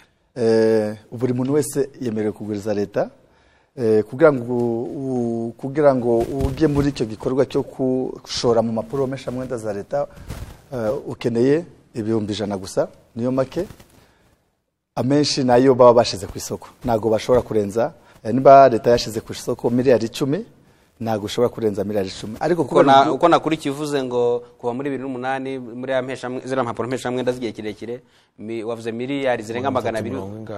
eh buri muntu wese yemerewe kuguriza leta eh kugira ngo kugira ngo ujye muri icyo gikorwa cyo kushora mu mapuro mpeshamwenda za leta ukeneye ibihumbi ijana gusa niyo make amenshi nayo baba bashize ku isoko nago bashobora kurenza niba leta yashize ku isoko miliyari icumi nago ushobora kurenza miliyari icumi ariko uko nakuri kivuze ngo kuva muri bibiri n'umunani muri ya mpeshamwe zira mpapuro mpeshamwenda zigiye kirekire wavuze miliyari zirenga magana abiri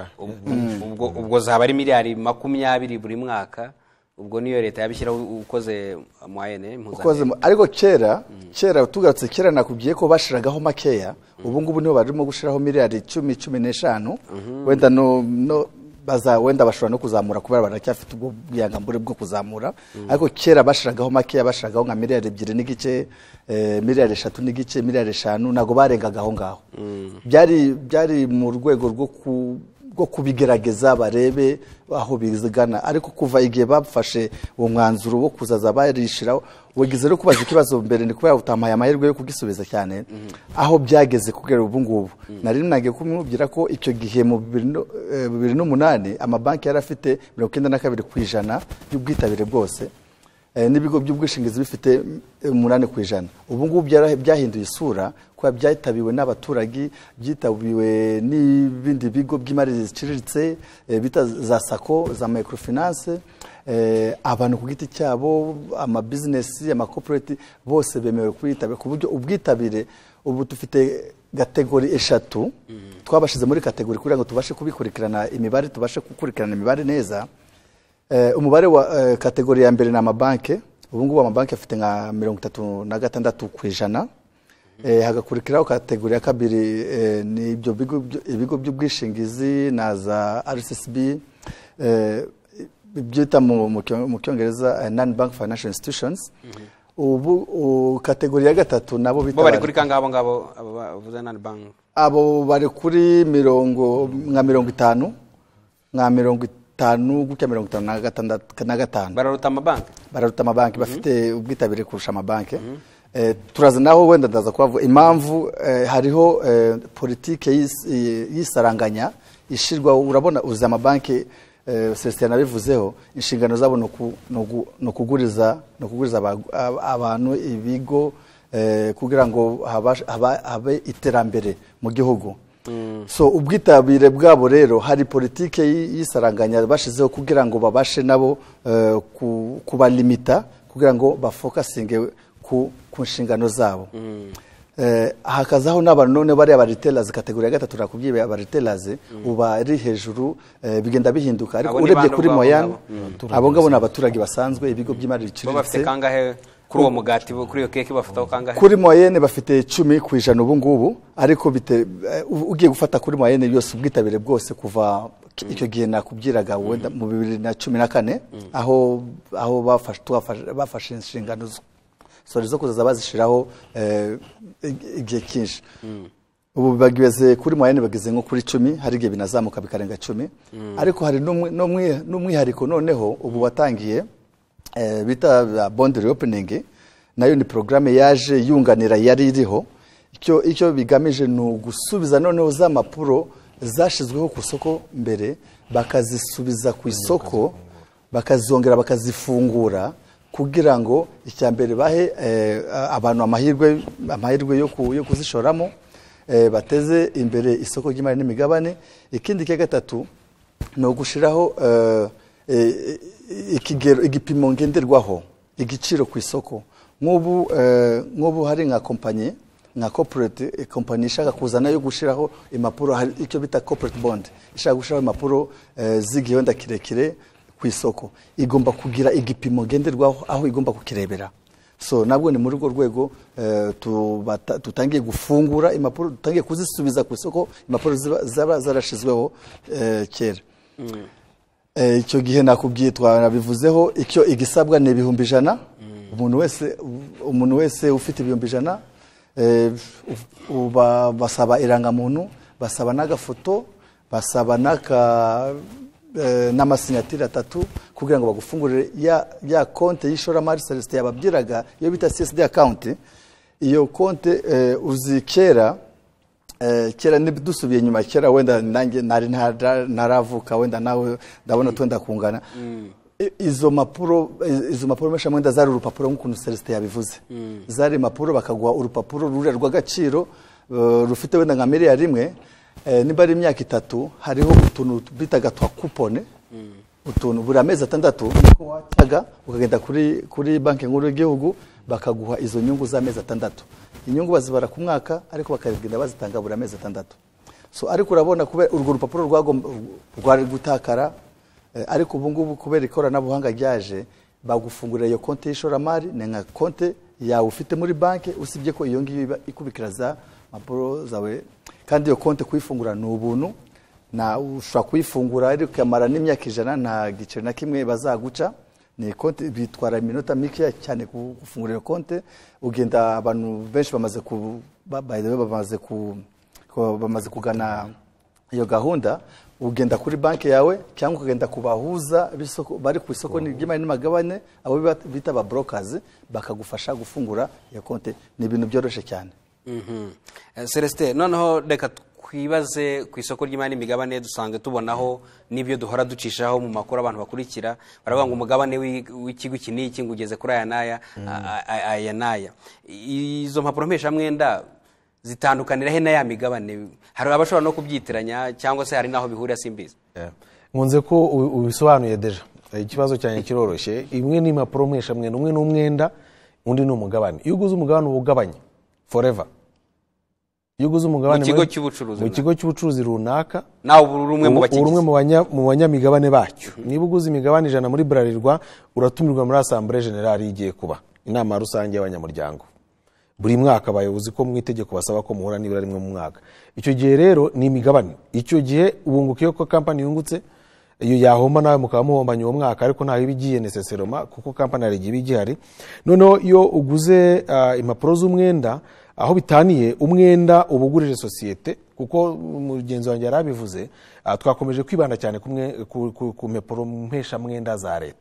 ubwo ubwo zaba ari miliyari makumyabiri buri mwaka ubwo niyo leta yabishyiraho ukoze moyenne mpuzamahanga ariko kera kera tugatse kera nakubwiye ko bashiragaho makeya ubu ngubu niho barimo gushiraho miliyari icumi cumi n'eshanu wenda no no baza wenda bashobora no kuzamura kubera baracyafite ubwo bwiyangambure bwo kuzamura ariko kera bashiragaho makeya bashiragaho nka miliyari ebyiri n'igice miliyari eshatu n'igice miliyari eshanu nago barengagaho ngaho byari byari mu rwego rwo ku bwo kubigerageza barebe aho bizigana ariko kuva igihe bafashe uwo mwanzuro wo kuzaza barishiraho wegeze no kubaza ikibazo mbere ni kubera utamaye amahirwe yo kugisubiza cyane aho byageze kugera ubu ngubu nari nagiye kumubwira ko icyo gihe mu bibiri n'umunani amabanki yari afite mirongo icyenda na kabiri ku ijana y'ubwitabire bwose n'ibigo by'ubwishingizi bifite umunani ku ijana ubu ngubu byahinduye isura kuba byitabiwe n'abaturage byitabiwe n'ibindi bigo by'imari ziciriritse bita za sako za microfinance abantu ku giti cyabo ama business ama corporate bose bemewe kwitabira ku buryo ubwitabire ubu dufite kategori eshatu twabashize muri kategori kugira ngo tubashe kubikurikirana imibare tubashe gukurikirana imibare neza umubare wa kategori ya mbere na amabanke ubu ngubu amabanke afite nka mirongo itatu na gatandatu ku ijana hagakurikiraho kategori ya kabiri ni ibyo bigo ibigo by'ubwishingizi na za R S S B byita mu cyongereza non bank financial institutions ubu kategori ya gatatu nabo bita bari kuri kangabo ngabo bavuze non bank abo bari kuri mirongo nka mirongo itanu nka mirongo tanu gutya mirongo itanu na gatandatu na gatanu bararuta amabanki bararuta amabanki bafite ubwitabire kurusha amabanki eh, turaza naho wenda ndaza kubavuga impamvu eh, hariho eh, politike y'is- y'isaranganya ishirwa urabona uza amabanki eh, Celestin nabivuzeho inshingano zabo no ku- no gu- no kuguriza no kuguriza aba- ab- abantu ibigo eh, kugira ngo habashe- haba- habe iterambere mu gihugu so ubwitabire bwabo rero hari politike y- y'isaranganya bashizeho kugira ngo babashe nabo eh, ku- kubalimita kugira ngo bafokasinge ku ku nshingano zabo eh, hakazaho n'abantu none bari aba retailers kategori ya gatatu nakubwiye aba retailers uba ari hejuru eh, bigenda bihinduka ariko Abo ni urebye bande kuri ubwabo moyane ngabo? abo ngabo ni abaturage basanzwe ibigo by'imari bo bafite biciriritse kangahe kuri uwo mugati bo- kuri iyo keke bafataho kangahe kuri moyenne bafite cumi ku ijana ubu ngubu ariko bite eh, ugiye gufata kuri moyenne yose ubwitabire bwose kuva icyo gihe nakubwiraga wenda mu bibiri na cumi na kane aho aho bafashe twafashe- bafashe inshingano zo- sorry zo kuzaza bazishiraho eh, igihe cyinshi ubu bageze kuri moyenne bageze nko kuri cumi hari igihe binazamuka bikarenga cumi ariko hari n'umwi- n'umwi- n'umwihariko noneho ubu watangiye eh, bita bond reopening nayo ni programme yaje yunganira yari iriho icyo icyo bigamije ni ugusubiza noneho za mapuro zashizweho ku soko mbere bakazisubiza ku isoko bakazongera bakazifungura kugira ngo icya mbere bahe eh, abantu amahirwe amahirwe yo ku- yo kuzishoramo eh, bateze imbere isoko ry'imari n'imigabane ikindi cya gatatu ni ugushiraho eh, eh, ikigero igipimo ngenderwaho igiciro ku isoko nk'ubu eh, nk'ubu hari nka kompanyi nka corporate eh, company ishaka kuzana yo gushiraho impapuro hari icyo bita corporate bond ishaka gushiraho impapuro eh, z'igihe wenda kirekire ku isoko igomba kugira igipimo ngenderwaho aho igomba kukirebera so nabwo ni muri urwo rwego eh, tubata- tutangiye gufungura impapuro tutangiye kuzisubiza ku isoko impapuro ziba- zaba zarashizweho eh, kera Eh, icyo gihe nakubwiye twanabivuzeho icyo igisabwa ni ibihumbi ijana umuntu wese umuntu wese ufite ibihumbi ijana eh, u- uba- basaba irangamuntu basaba n'agafoto basaba n'aka eh, n'amasinyatire atatu kugira ngo bagufungurire ya ya konte y'ishoramari Celestin yababwiraga iyo bita C S D account iyo konte eh, uzi kera Eh, kera dusubiye nyuma kera wenda nanjye nari ntara- ntaravuka wenda nawe ndabona twenda kungana I- izo mapuro izo mapuro mpeshamwenda zari urupapuro nk'ukuntu Celestin yabivuze zari mapuro bakaguha urupapuro rure rw'agaciro eh, rufite wenda nka miliyari imwe eh, niba ari imyaka itatu hariho utuntu bitaga twa kupone utuntu buri amezi atandatu niko wacyaga ukagenda kuri kuri banki nkuru y'igihugu bakaguha izo nyungu z'amezi atandatu inyungu bazibara ku mwaka ariko bakagenda bazitanga buri amezi atandatu so ariko urabona kubera urwo rupapuro rwagomba rwari gutakara eh, ariko ubu ngubu kubera ikoranabuhanga ryaje bagufungurira iyo konti y'ishoramari ni nka konti yawe ufite muri banki usibye ko iyo ngiyo iba ikubikira za mapuro zawe kandi iyo konti kuyifungura ni ubuntu na ushobora kuyifungura ariko ukamara n'imyaka ijana nta giceri na kimwe bazaguca ni konti bitwara iminota mike cyane ku- gufungura iyo konti ugenda abantu benshi bamaze ku ba- by the way bamaze ku ku- bamaze kugana iyo gahunda ugenda kuri banki yawe cyangwa ukagenda kubahuza b'isoko bari ku isoko ry'imari n'imigabane abo bita- bita aba brokers bakagufasha gufungura iyo konti ni ibintu byoroshye cyane Mhm. Eh, Celestin noneho reka twibaze ku isoko ry'imari n'imigabane dusanzwe tubonaho n'ibyo duhora ducishaho mu makuru abantu bakurikira baravuga ngo umugabane w'i- w'ikigo iki n'iki ngo ugeze kuri aya n'aya a- a- aya n'aya izo mpapuro mpeshamwenda zitandukanira he na ya migabane hari abashobora no kubyitiranya cyangwa se hari n'aho bihurira simbizi nkunze ko u- ubisobanuye deja ikibazo cyanjye kiroroshye imwe ni impapuro mpeshamwenda umwe ni umwenda undi ni umugabane iyo uguze umugabane uba ugabanya forever iyo uguze umugabane Mu kigo muri- cy'ubucuruzi mu kigo cy'ubucuruzi runaka nawe uba uri umwe mu ubu- uri umwe bakigize mu banya- mu banyamigabane bacyo niba uguze imigabane ijana muri Bralirwa uratumirwa muri asambure generali igiye kuba inama rusange y'abanyamuryango buri mwaka abayobozi ko mu itegeko basaba ko muhura nibura rimwe mu mwaka icyo gihe rero ni imigabane icyo gihe ubunguka iyo ko kampani yungutse iyo yahomba nawe mukaba muhombanye uwo mwaka ariko ntaho iba igiye neseseroma kuko kampani hari igihe iba igihari noneho iyo uguze ah, impapuro z'umwenda aho bitaniye umwenda uba ugurije sosiyete kuko mugenzi wanjye yarabivuze ah, twakomeje kwibanda cyane kumwe ku- ku ku mpapuro mpeshamwenda za leta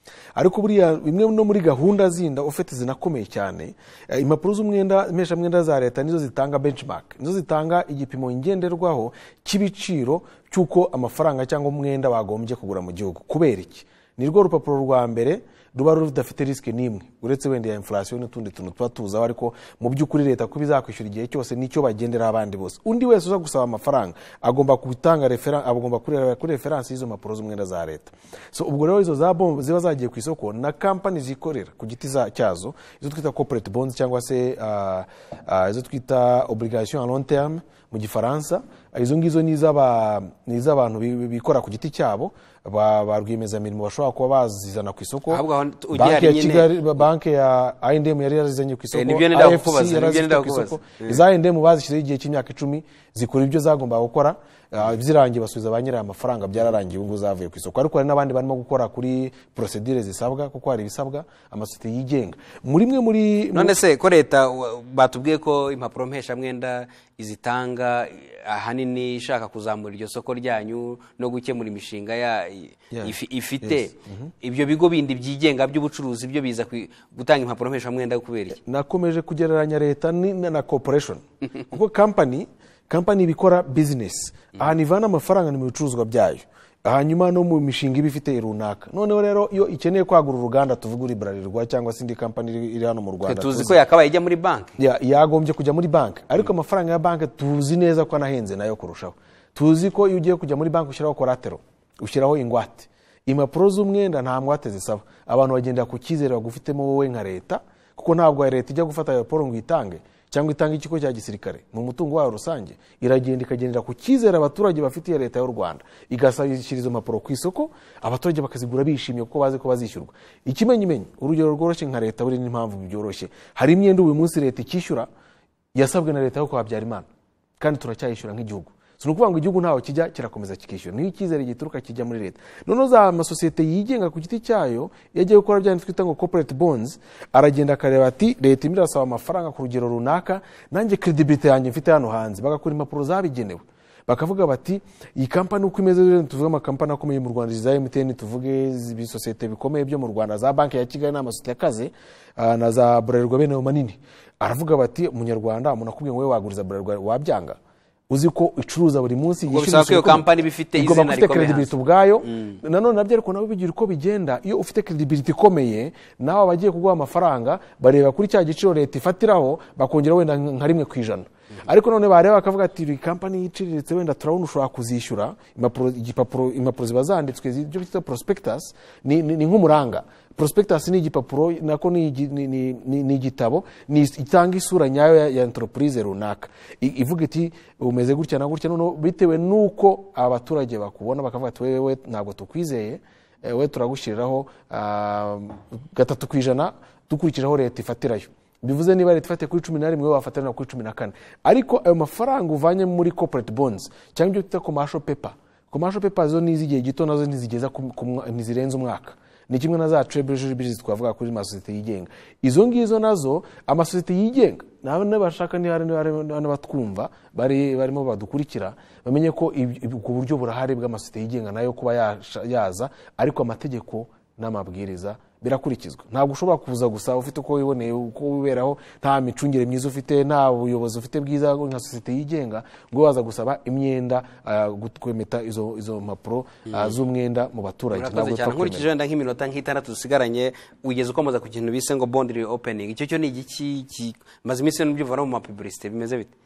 ariko buriya bimwe no muri gahunda zinda ufite zinakomeye cyane impapuro z'umwenda mpeshamwenda za leta nizo zitanga benchmark, nizo zitanga igipimo ngenderwaho cy'ibiciro cy'uko amafaranga cyangwa umwenda bagombye kugura mu gihugu. Kubera iki? Ni rwo rupapuro rwa mbere ruba rudafite risk nimwe uretse wenda ya inflation n'utundi tuntu tuba tuzaho, ariko mu by'ukuri leta ko bizakwishyura igihe cyose nicyo bagendera abandi bose. Undi wese uza gusaba amafaranga agomba kubitanga reference, agomba kureba kuri reference y'izo mpapuro z'umwenda za leta. So ubwo rero izo za bonds ziba zagiye ku isoko na company zikorera ku giti cyazo, izo twita corporate bonds cyangwa se uh, uh, izo twita obligation à long terme mu gifaransa, izo ngizo nizaba niz'abantu bikora ku giti cyabo ba rwiyemezamirimo bashobora kuba bazizana ku isoko. Banki ya Kigali, banki ya I and M yari yarizanye ku isoko, I F C yarazanye ku isoko, za I and M bazishyizeho igihe cy'imyaka icumi zikora ibyo zagomba gukora, zirangiye basubiza ba nyirayo amafaranga, byararangiye ubu zavuye ku isoko. Ariko hari n'abandi barimo gukora kuri procedure zisabwa, kuko hari ibisabwa amasosiyete yigenga. Muri mwe muri none se ko leta batubwiye ko impapuro mpeshamwenda izitanga ahanini ishaka kuzamura iryo soko ryanyu no gukemura imishinga ya yeah. if, ifite yes. mm -hmm. ibyo bigo bindi byigenga by'ubucuruzi byo biza gutanga impapuro mpeshamwenda kubera iki? Nakomeje kugereranya leta na, na corporation kuko company company bikora business aha nivana amafaranga ni mu bicuruzwa byayo, hanyuma no mu mishinga ibifite runaka. Noneho rero iyo ikeneye kwagura uruganda tuvuga uri Bralirwa cyangwa sindi company iri hano mu Rwanda, tuzi ko yakabaye ijya muri bank, ya yagombye kujya muri bank, ariko mm. amafaranga ya bank tuzi neza ko anahenze nayo kurushaho. Tuzi ko iyo ugiye kujya muri bank ushyiraho collateral, ushyiraho ingwate. Impapuro z'umwenda nta ngwate zisaba, abantu bagenda ku kizere bagufitemo wowe nka leta, kuko ntabwo leta ijya gufata ayo raporo ngo itange cyangwa itanga ikigo cya gisirikare mu mutungo wayo rusange, iragenda ikagendera ku kizere abaturage bafitiye leta y'u Rwanda, igashyikiriza impapuro ku isoko, abaturage bakazigura bishimiye kuko bazi ko bazishyurwa. Ikimenyimenyi urugero rworoshye nka leta buri n'impamvu byoroshye, hari imyenda uyu munsi leta ikishyura yasabwe na leta yo kwa Habyarimana kandi turacyayishyura nk'igihugu. So nukuvuga ngo igihugu ntaho kijya kirakomeza kikishyura, niho ikizere gituruka kijya muri leta. Noneho za amasosiyete yigenga ku giti cyayo yagiye gukora bya twita ngo corporate bonds, aragenda akareba ati leta imirasaba amafaranga ku rugero runaka, nanjye credibility yanjye mfite hano hanze, bagakora impapuro zabigenewe, bakavuga bati iyi company uko imeze, tuvuga ama company akomeye mu Rwanda za M T N, tuvuge ibi societe bikomeye byo mu Rwanda, za banki ya Kigali n'amasosiyete yakaze na za Bralirwa bene manini, aravuga bati umunyarwanda umuntu akubwiye ngo we waguriza Bralirwa wabyanga, uzi ko icuruza buri munsi yishyura iyo company bifite izina rikomeye credibility ubwayo. mm. Nanone nabyo ariko nabo bigira uko bigenda, iyo ufite credibility ikomeye nawe abagiye kuguha amafaranga bareba kuri cya giciro leta ifatiraho bakongera wenda nka rimwe kwijana. mm. Ariko none bareba bakavuga ati iyi company yiciriritse wenda turabona ushobora kuzishyura impapuro igipapuro impapuro ziba zanditswe ibyo bita prospectus, ni, ni, ni nk'umuranga. Prospectus ni igipapuro nako ni ni ni igitabo ni itanga isura nyayo ya, ya entreprise runaka, ivuga iti umeze gutya na gutya, none bitewe nuko abaturage bakubona bakavuga ati wewe ntabwo tukwizeye, we turagushyiriraho uh, gatatu kwijana dukurikiraho leta ifatirayo. Bivuze niba leta ifate kuri cumi na rimwe wafatana kuri cumi na kane, ariko ayo mafaranga uvanye muri corporate bonds cyangwa ibyo twita commercial paper, commercial paper zo nizigiye gito nazo ntizigeza ntizirenza umwaka, ni kimwe na za treasury bills twavuga kuri masosiyete yigenga. Izo ngizo nazo amasosiyete yigenga nawe bashaka ni hari n'abatwumva bari barimo badukurikira bamenye ko ubwo buryo burahari bw'amasosiyete yigenga nayo kuba yaza, ariko amategeko n'amabwiriza birakurikizwa. Ntabwo ushobora kuza gusa ufite uko wiboneye uko wiberaho, nta micungire myiza ufite, nta buyobozi ufite bwiza nka sosiyete yigenga, ngo waza gusaba imyenda uh, gutwemeta izo izo mpapuro uh, z'umwenda mu baturage. Ntabwo cyane nkurikije wenda nk'iminota nk'itanatu dusigaranye ugeze ukomoza ku kintu bise ngo bond reopening. Icyo cyo ni igiki maze iminsi n'ubyumva no mu publicité bimeze bite?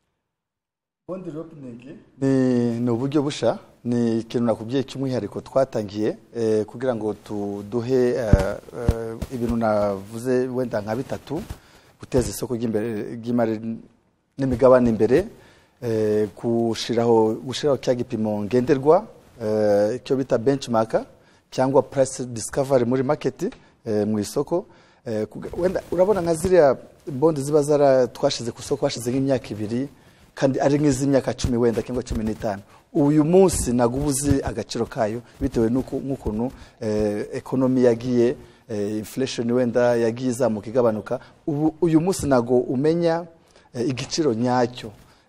Bond reopening ni ni uburyo busha, ni ikintu nakubwiye cy'umwihariko twatangiye eh, kugira ngo tuduhe eh, eh, ibintu navuze wenda nka bitatu: guteza isoko ry'imbere ry'imari n'imigabane imbere, eh, gushiraho gushiraho cya gipimo ngenderwa eh, cyo bita benchmark cyangwa price discovery muri market eh, mu isoko. eh, wenda urabona nka ziriya bond ziba zara twashize ku soko hashize nk'imyaka ibiri kandi ari nk'iz'imyaka cumi wenda cyangwa cumi n'itanu. Uyu munsi nagubuze agaciro kayo bitewe nuko nk'ukuntu eh, economy yagiye eh, inflation wenda yagiye izamuka igabanuka. Uyu munsi nago umenya eh, igiciro nyacyo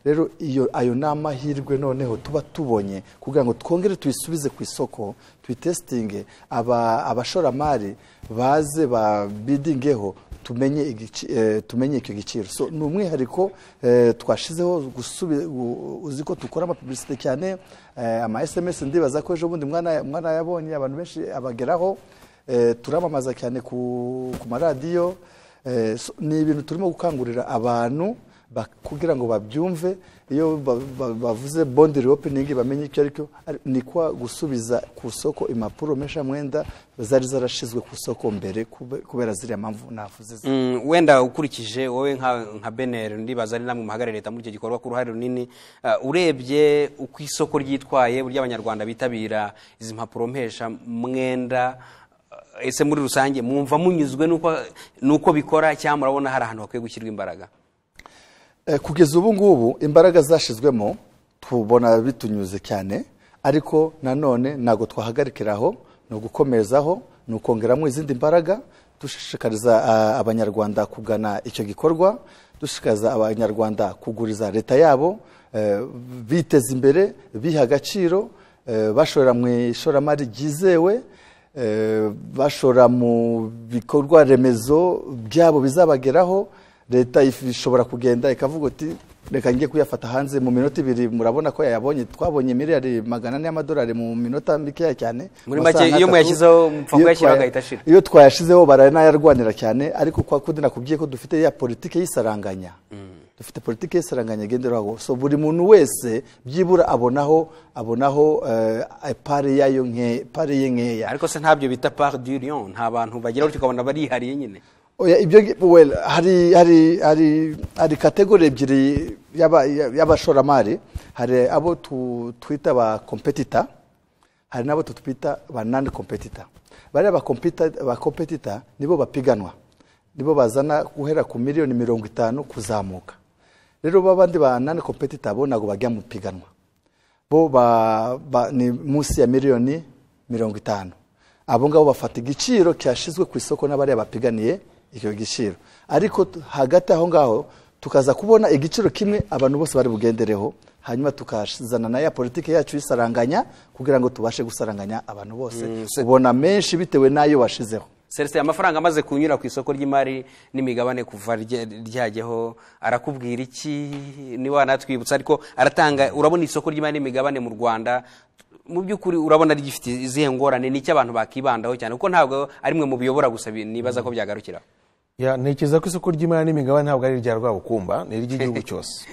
rero iyo ayo ni amahirwe noneho tuba tubonye kugira ngo twongere tuyisubize ku isoko tuyitesitinge abashoramari baze babidingeho tumenye igici, eh, tumenye icyo giciro so ni umwihariko eh, twashizeho uzi ko dukora amapublicité cyane eh, ama S M S ndibaza ko ejo bundi mwana mwana yabonye abantu benshi abageraho eh, turamamaza cyane ku, ku maradiyo eh, so, ni ibintu turimo gukangurira abantu kugira ngo babyumve iyo bavuze bond reopening bamenye icyo aricyo ni kwa gusubiza ku soko impapuro mpeshamwenda zari zarashizwe ku soko mbere kubera ziriya mpamvu navuze mm, wenda ukurikije wowe nka nka Benel ndibaza ari namwe muhagarare leta muri icyo gikorwa ku ruhare runini uh, urebye uko isoko ryitwaye burya abanyarwanda bitabira izi mpapuro mpeshamwenda uh, ese muri rusange mwumva munyuzwe nuko nuko bikora cyangwa murabona hari ahantu hakwiye gushyirwa imbaraga? Kugeza ubu ngubu imbaraga zashizwemo tubona bitunyuze cyane ariko nanone nago twahagarikiraho no gukomezaho no kongeramo izindi imbaraga dushishikariza abanyarwanda kugana icyo gikorwa dushishikariza abanyarwanda kuguriza leta yabo biteza imbere biha agaciro bashora mu ishoramari ryizewe bashora mu bikorwa remezo byabo bizabageraho leta ishobora kugenda ikavuga ati reka ngiye kuyafata hanze mu minota ibiri murabona ko yayabonye twabonye miliyari magana ane y'amadolari mu minota mikeya cyane muri make iyo muyashyizeho mupfa kuyashyira bagahita ashira iyo twayashizeho baranayarwanira cyane ariko kwa kundi nakubwiye ko dufite ya politike y'isaranganya mm. dufite politike y'isaranganya genderaho so buri muntu wese byibura abonaho abonaho uh, pare yayo nke pare ye nkeya ariko se ntabyo bita part du lion nta bantu bagira uti ukabona barihariye nyine oya ibyo well hari hari hari hari category ebyiri y'abashoramari hari abo twita ba competitor hari nabo tutwita ba non competitor bari ba competitor ba competitor nibo bapiganwa nibo bazana guhera ku miliyoni mirongo itanu kuzamuka rero babandi ba non competitor bo nago bajya mu piganwa bo ba, ba ni munsi ya miliyoni mirongo itanu abo ngabo bafata igiciro cyashizwe ku isoko n'abari bapiganiye icyo giciro ariko hagati aho ngaho tukaza kubona igiciro kimwe abantu bose bari bugendereho hanyuma tukazana na ya politike yacu y'isaranganya kugira ngo tubashe gusaranganya abantu bose mm, ubona menshi bitewe nayo washizeho Celestin amafaranga amaze kunyura ku isoko ry'imari n'imigabane kuva ryajyeho arakubwira iki ni wanatwibutsa ariko aratanga urabona isoko ry'imari n'imigabane mu Rwanda mu byukuri urabona rigifite izihe ngorane n'icyo abantu bakibandaho cyane kuko ntabwo ari mwe mu biyobora gusa nibaza ko byagarukira ya ntekereza ko isoko ry'imari n'imigabane ntabwo ari rya Rwabukumba ni iry'igihugu cyose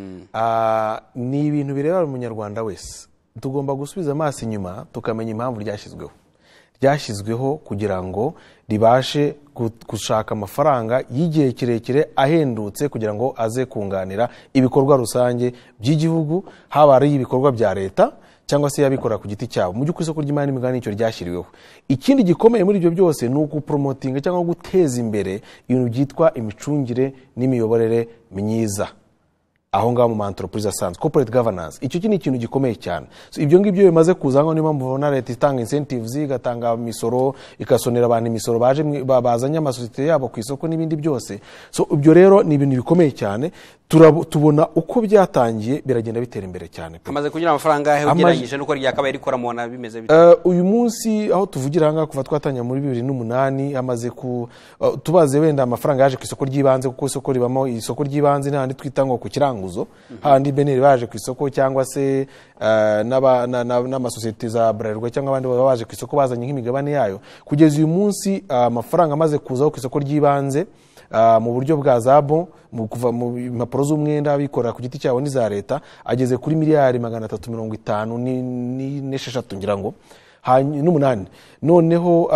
ah ni ibintu bireba umunyarwanda wese tugomba gusubiza amaso inyuma tukamenya impamvu ryashyizweho ryashyizweho kugira ngo ribashe gushaka amafaranga y'igihe kirekire ahendutse kugira ngo aze kunganira ibikorwa rusange by'igihugu haba ari ibikorwa bya leta cyangwa se yabikora ku giti cyabo mu by'ukuri isoko ry'imari n'imigabane nicyo ryashyiriweho ikindi gikomeye muri ibyo byose ni ukupromotinga cyangwa guteza imbere ibintu byitwa imicungire n'imiyoborere myiza aho ngaho mu entreprise asanzwe corporate governance icyo kindi ikintu gikomeye cyane so ibyo ngibyo bimaze kuzaho niyo mpamvu na leta itanga incentives igatanga imisoro ikasonera abantu imisoro baje bazanye amasosiyete yabo ku isoko n'ibindi byose so ibyo rero ni ibintu bikomeye cyane tubona uko byatangiye biragenda bitera imbere cyane amaze kugira amafaranga ahe ugeranyije nuko ryakabaye rikora mu na bimeze bite uh, uyu munsi aho tuvugira hanga kuva twatanya muri bibiri n'umunani amaze ku uh, tubaze wenda amafaranga yaje ku isoko ry'ibanze kuko isoko ribamo isoko ry'ibanze n'andi twitanga ku kiranguzo mm -hmm. handi Benel baje ku isoko cyangwa se uh, n'aba n'amasosiyete na, na za Bralirwa cyangwa abandi baje ku isoko bazanye nk'imigabane yayo kugeza uyu munsi amafaranga uh, amaze kuzaho ku isoko ry'ibanze Uh, mu buryo bwa zabo mu kuva mu impapuro z'umwenda bikorera ku giti cyabo n'iza leta ageze kuri miliyari magana atatu mirongo itanu n'esheshatu ngira ngo n'umunani noneho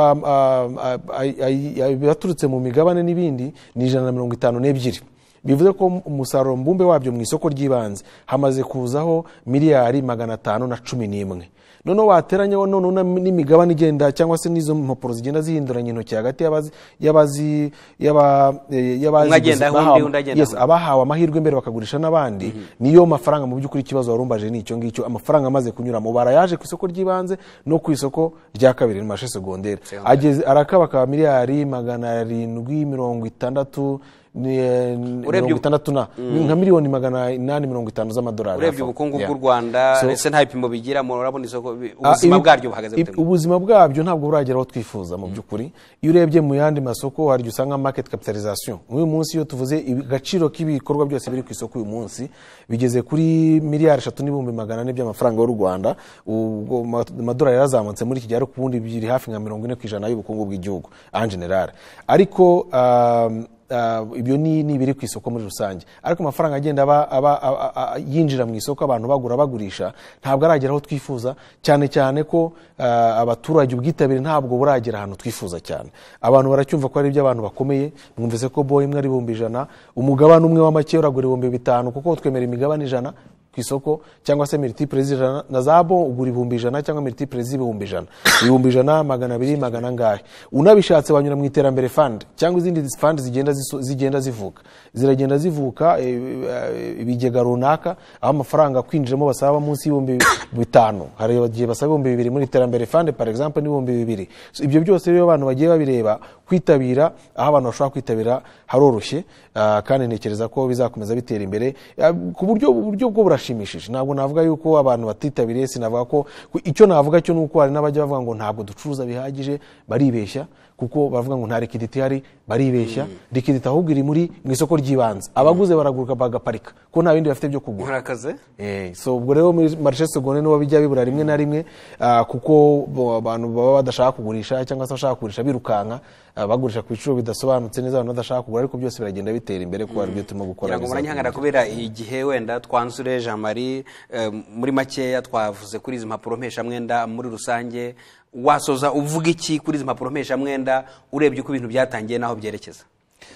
baturutse mu migabane n'ibindi ni ijana na mirongo itanu n'ebyiri bivuze ko umusaruro mbumbe wabyo mu isoko ry'ibanze hamaze kuzaho miliyari magana atanu na cumi n'imwe noneho wateranyeho none n'imigabane igenda cyangwa se n'izo mpapuro zigenda zihinduranya intoki hagati y'abazi y'abazi y'abazi abahawe amahirwe mbere bakagurisha n'abandi mm -hmm. niyo mafaranga mu by'ukuri ikibazo warumbaje n'icyo ngicyo amafaranga amaze kunyura mu bara yaje ku isoko ry'ibanze no ku isoko rya kabiri mu marché secondaire ageze arakaba ka miliyari magana arindwi mirongo itandatu ni, eh, mirongo itandatu na ni nka miliyoni magana inani mirongo itanu z'amadolari. Urebye ubukungu bw'u Rwanda So- ese nta bipimo bigira mu urabona isoko bi- Ah, ubuzima ibi- bwaryo buhagaze ibi- gute? ubuzima bwabyo ntabwo buragera aho twifuza mu by'ukuri. Iyo urebye mu yandi masoko hari igihe usanga market capitalization uyu munsi, iyo tuvuze ibi- agaciro k'ibikorwa byose biri ku isoko uyu munsi bigeze kuri miliyari eshatu n'ibihumbi magana ane by'amafaranga y'u Rwanda. Ubwo ma- amadolari yarazamutse muri iki gihe, ariko ubundi biri hafi nka mirongo ine ku ijana y'ubukungu bw'igihugu en general. Ariko um, Uh, ibyo ni ni biri ku isoko muri rusange, ariko amafaranga agenda aba, aba, aba, aba yinjira mu isoko, abantu bagura bagurisha, ntabwo aragera aho twifuza, cyane cyane ko uh, abaturage ubwitabire ntabwo buragera ahantu twifuza cyane. Abantu baracyumva ko ari iby'abantu bakomeye. Mwumvise ko boy imwe ari ibihumbi ijana, umugabane umwe wa make uragura ibihumbi bitanu, kuko twemera imigabane ijana ku isoko, cyangwa se multiples ijana, na zabo ugura ibihumbi ijana cyangwa multiples ibihumbi ijana, ibihumbi ijana, magana abiri, magana ngahe. Unabishatse wanyura mu iterambere fund cyangwa izindi fund zigenda ziso- zigenda zivuka ziragenda zivuka e, e, ibigega runaka, aho amafaranga kwinjiramo basaba munsi y'ibihumbi bitanu, hari igihe basaba ibihumbi bibiri muri iterambere fund par exemple n'ibihumbi bibiri. So, ibyo byose rero abantu bagiye babireba, kwitabira aho abantu bashobora kwitabira haroroshye, ah, kandi ntekereza ko bizakomeza bitera imbere ah, ku buryo uburyo bwo burashimishije. Ntabwo navuga yuko abantu batitabiriye, sinavuga ko ku- icyo navuga cyo nuko hari n'abajya bavuga ngo ntabwo ducuruza bihagije, baribeshya, kuko bavuga ngo nta liquidity hari, baribeshya. Liquidity ahubwo iri muri mu isoko ry'ibanze, abaguze baraguruka bagaparika ko nta bindi bafite byo kugura. Murakaze. Eh, so ubwo rero muri marché secondaire niho bijya bibura rimwe na rimwe, ah, kuko bo- abantu baba badashaka kugurisha cyangwa se bashaka kugurisha birukanka, ah, bagurisha ku biciro bidasobanutse neza, abantu badashaka kugura, ariko byose biragenda bitera imbere kuko aribyo turimo gukora. kugira ngo muranyihangana kubera igihe wenda twanzure Jean Marie, eh, muri makeya twavuze kuri izi mpapuro mpeshamwenda muri rusange. Wasoza uvuga iki kuri izi mpapuro mpeshamwenda urebye uko ibintu byatangiye naho byerekeza?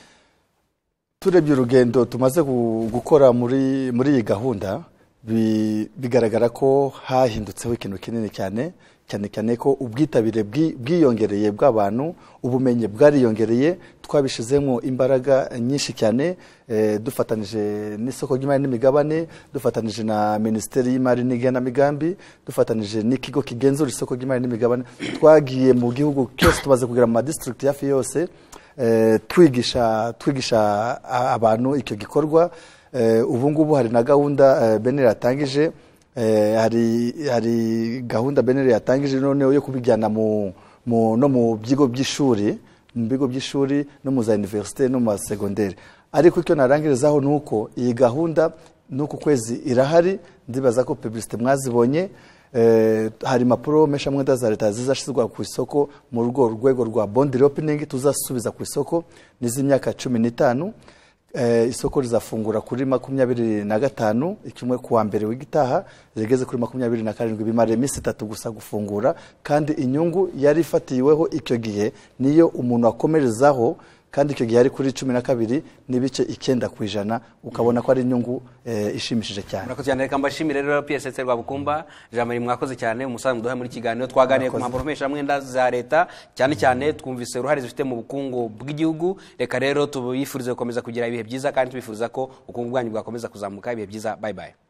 turebye urugendo tumaze gu- gukora muri muri iyi gahunda, bi- bigaragara ko hahindutseho ikintu kinini cyane cyane cyane ko ubwitabire bwi- bwiyongereye bw'abantu, ubumenyi bwariyongereye, twabishizemo imbaraga nyinshi cyane, eh, dufatanije n'isoko ry'imari n'imigabane, dufatanije na Minisiteri y'Imari n'Igenamigambi, dufatanije n'ikigo kigenzura isoko ry'imari n'imigabane. Twagiye mu gihugu cyose, tumaze kugera mu ma district hafi yose, eh, twigisha twigisha a- abantu icyo gikorwa. Eh, ubu ngubu hari na gahunda eh, Beneri yatangije, eh, hari hari gahunda Beneri yatangije noneho yo kubijyana mu, mu no mu bigo by'ishuri, mu bigo by'ishuri no mu za universite no mu ma secondaire. Ariko icyo narangirizaho nuko iyi gahunda nuko kwezi irahari, ndibaza ko publicité mwazibonye. Eh, hari impapuro mpeshamwenda za leta zizashyirwa ku isoko mu rwo rwego rwa bond reopening, tuzasubiza ku isoko n'iz'imyaka cumi n'itanu. Eh, isoko rizafungura kuri makumyabiri na gatanu ikimwe kuwa mbere w'igitaha, rigeze kuri makumyabiri na karindwi, bimara iminsi itatu gusa gufungura, kandi inyungu yari ifatiweho icyo gihe niyo umuntu akomerezaho, kandi icyo gihe ari kuri cumi na kabiri n'ibice icyenda ku ijana, ukabona ko ari inyungu eh, ishimishije cyane. Murakoze cyane, reka mbashimire rero P S S Rwabukumba, Jean Marie, mwakoze cyane, umusanzu duha muri kiganiro. Twaganiye ku mpapuro mpeshamwenda za leta, cyane cyane twumvise uruhare zifite mu bukungu bw'igihugu. Reka rero tubifurize gukomeza kugira ibihe byiza, kandi tubifuriza ko ubukungu bwanyu bwakomeza kuzamuka. Ibihe byiza, bye bye.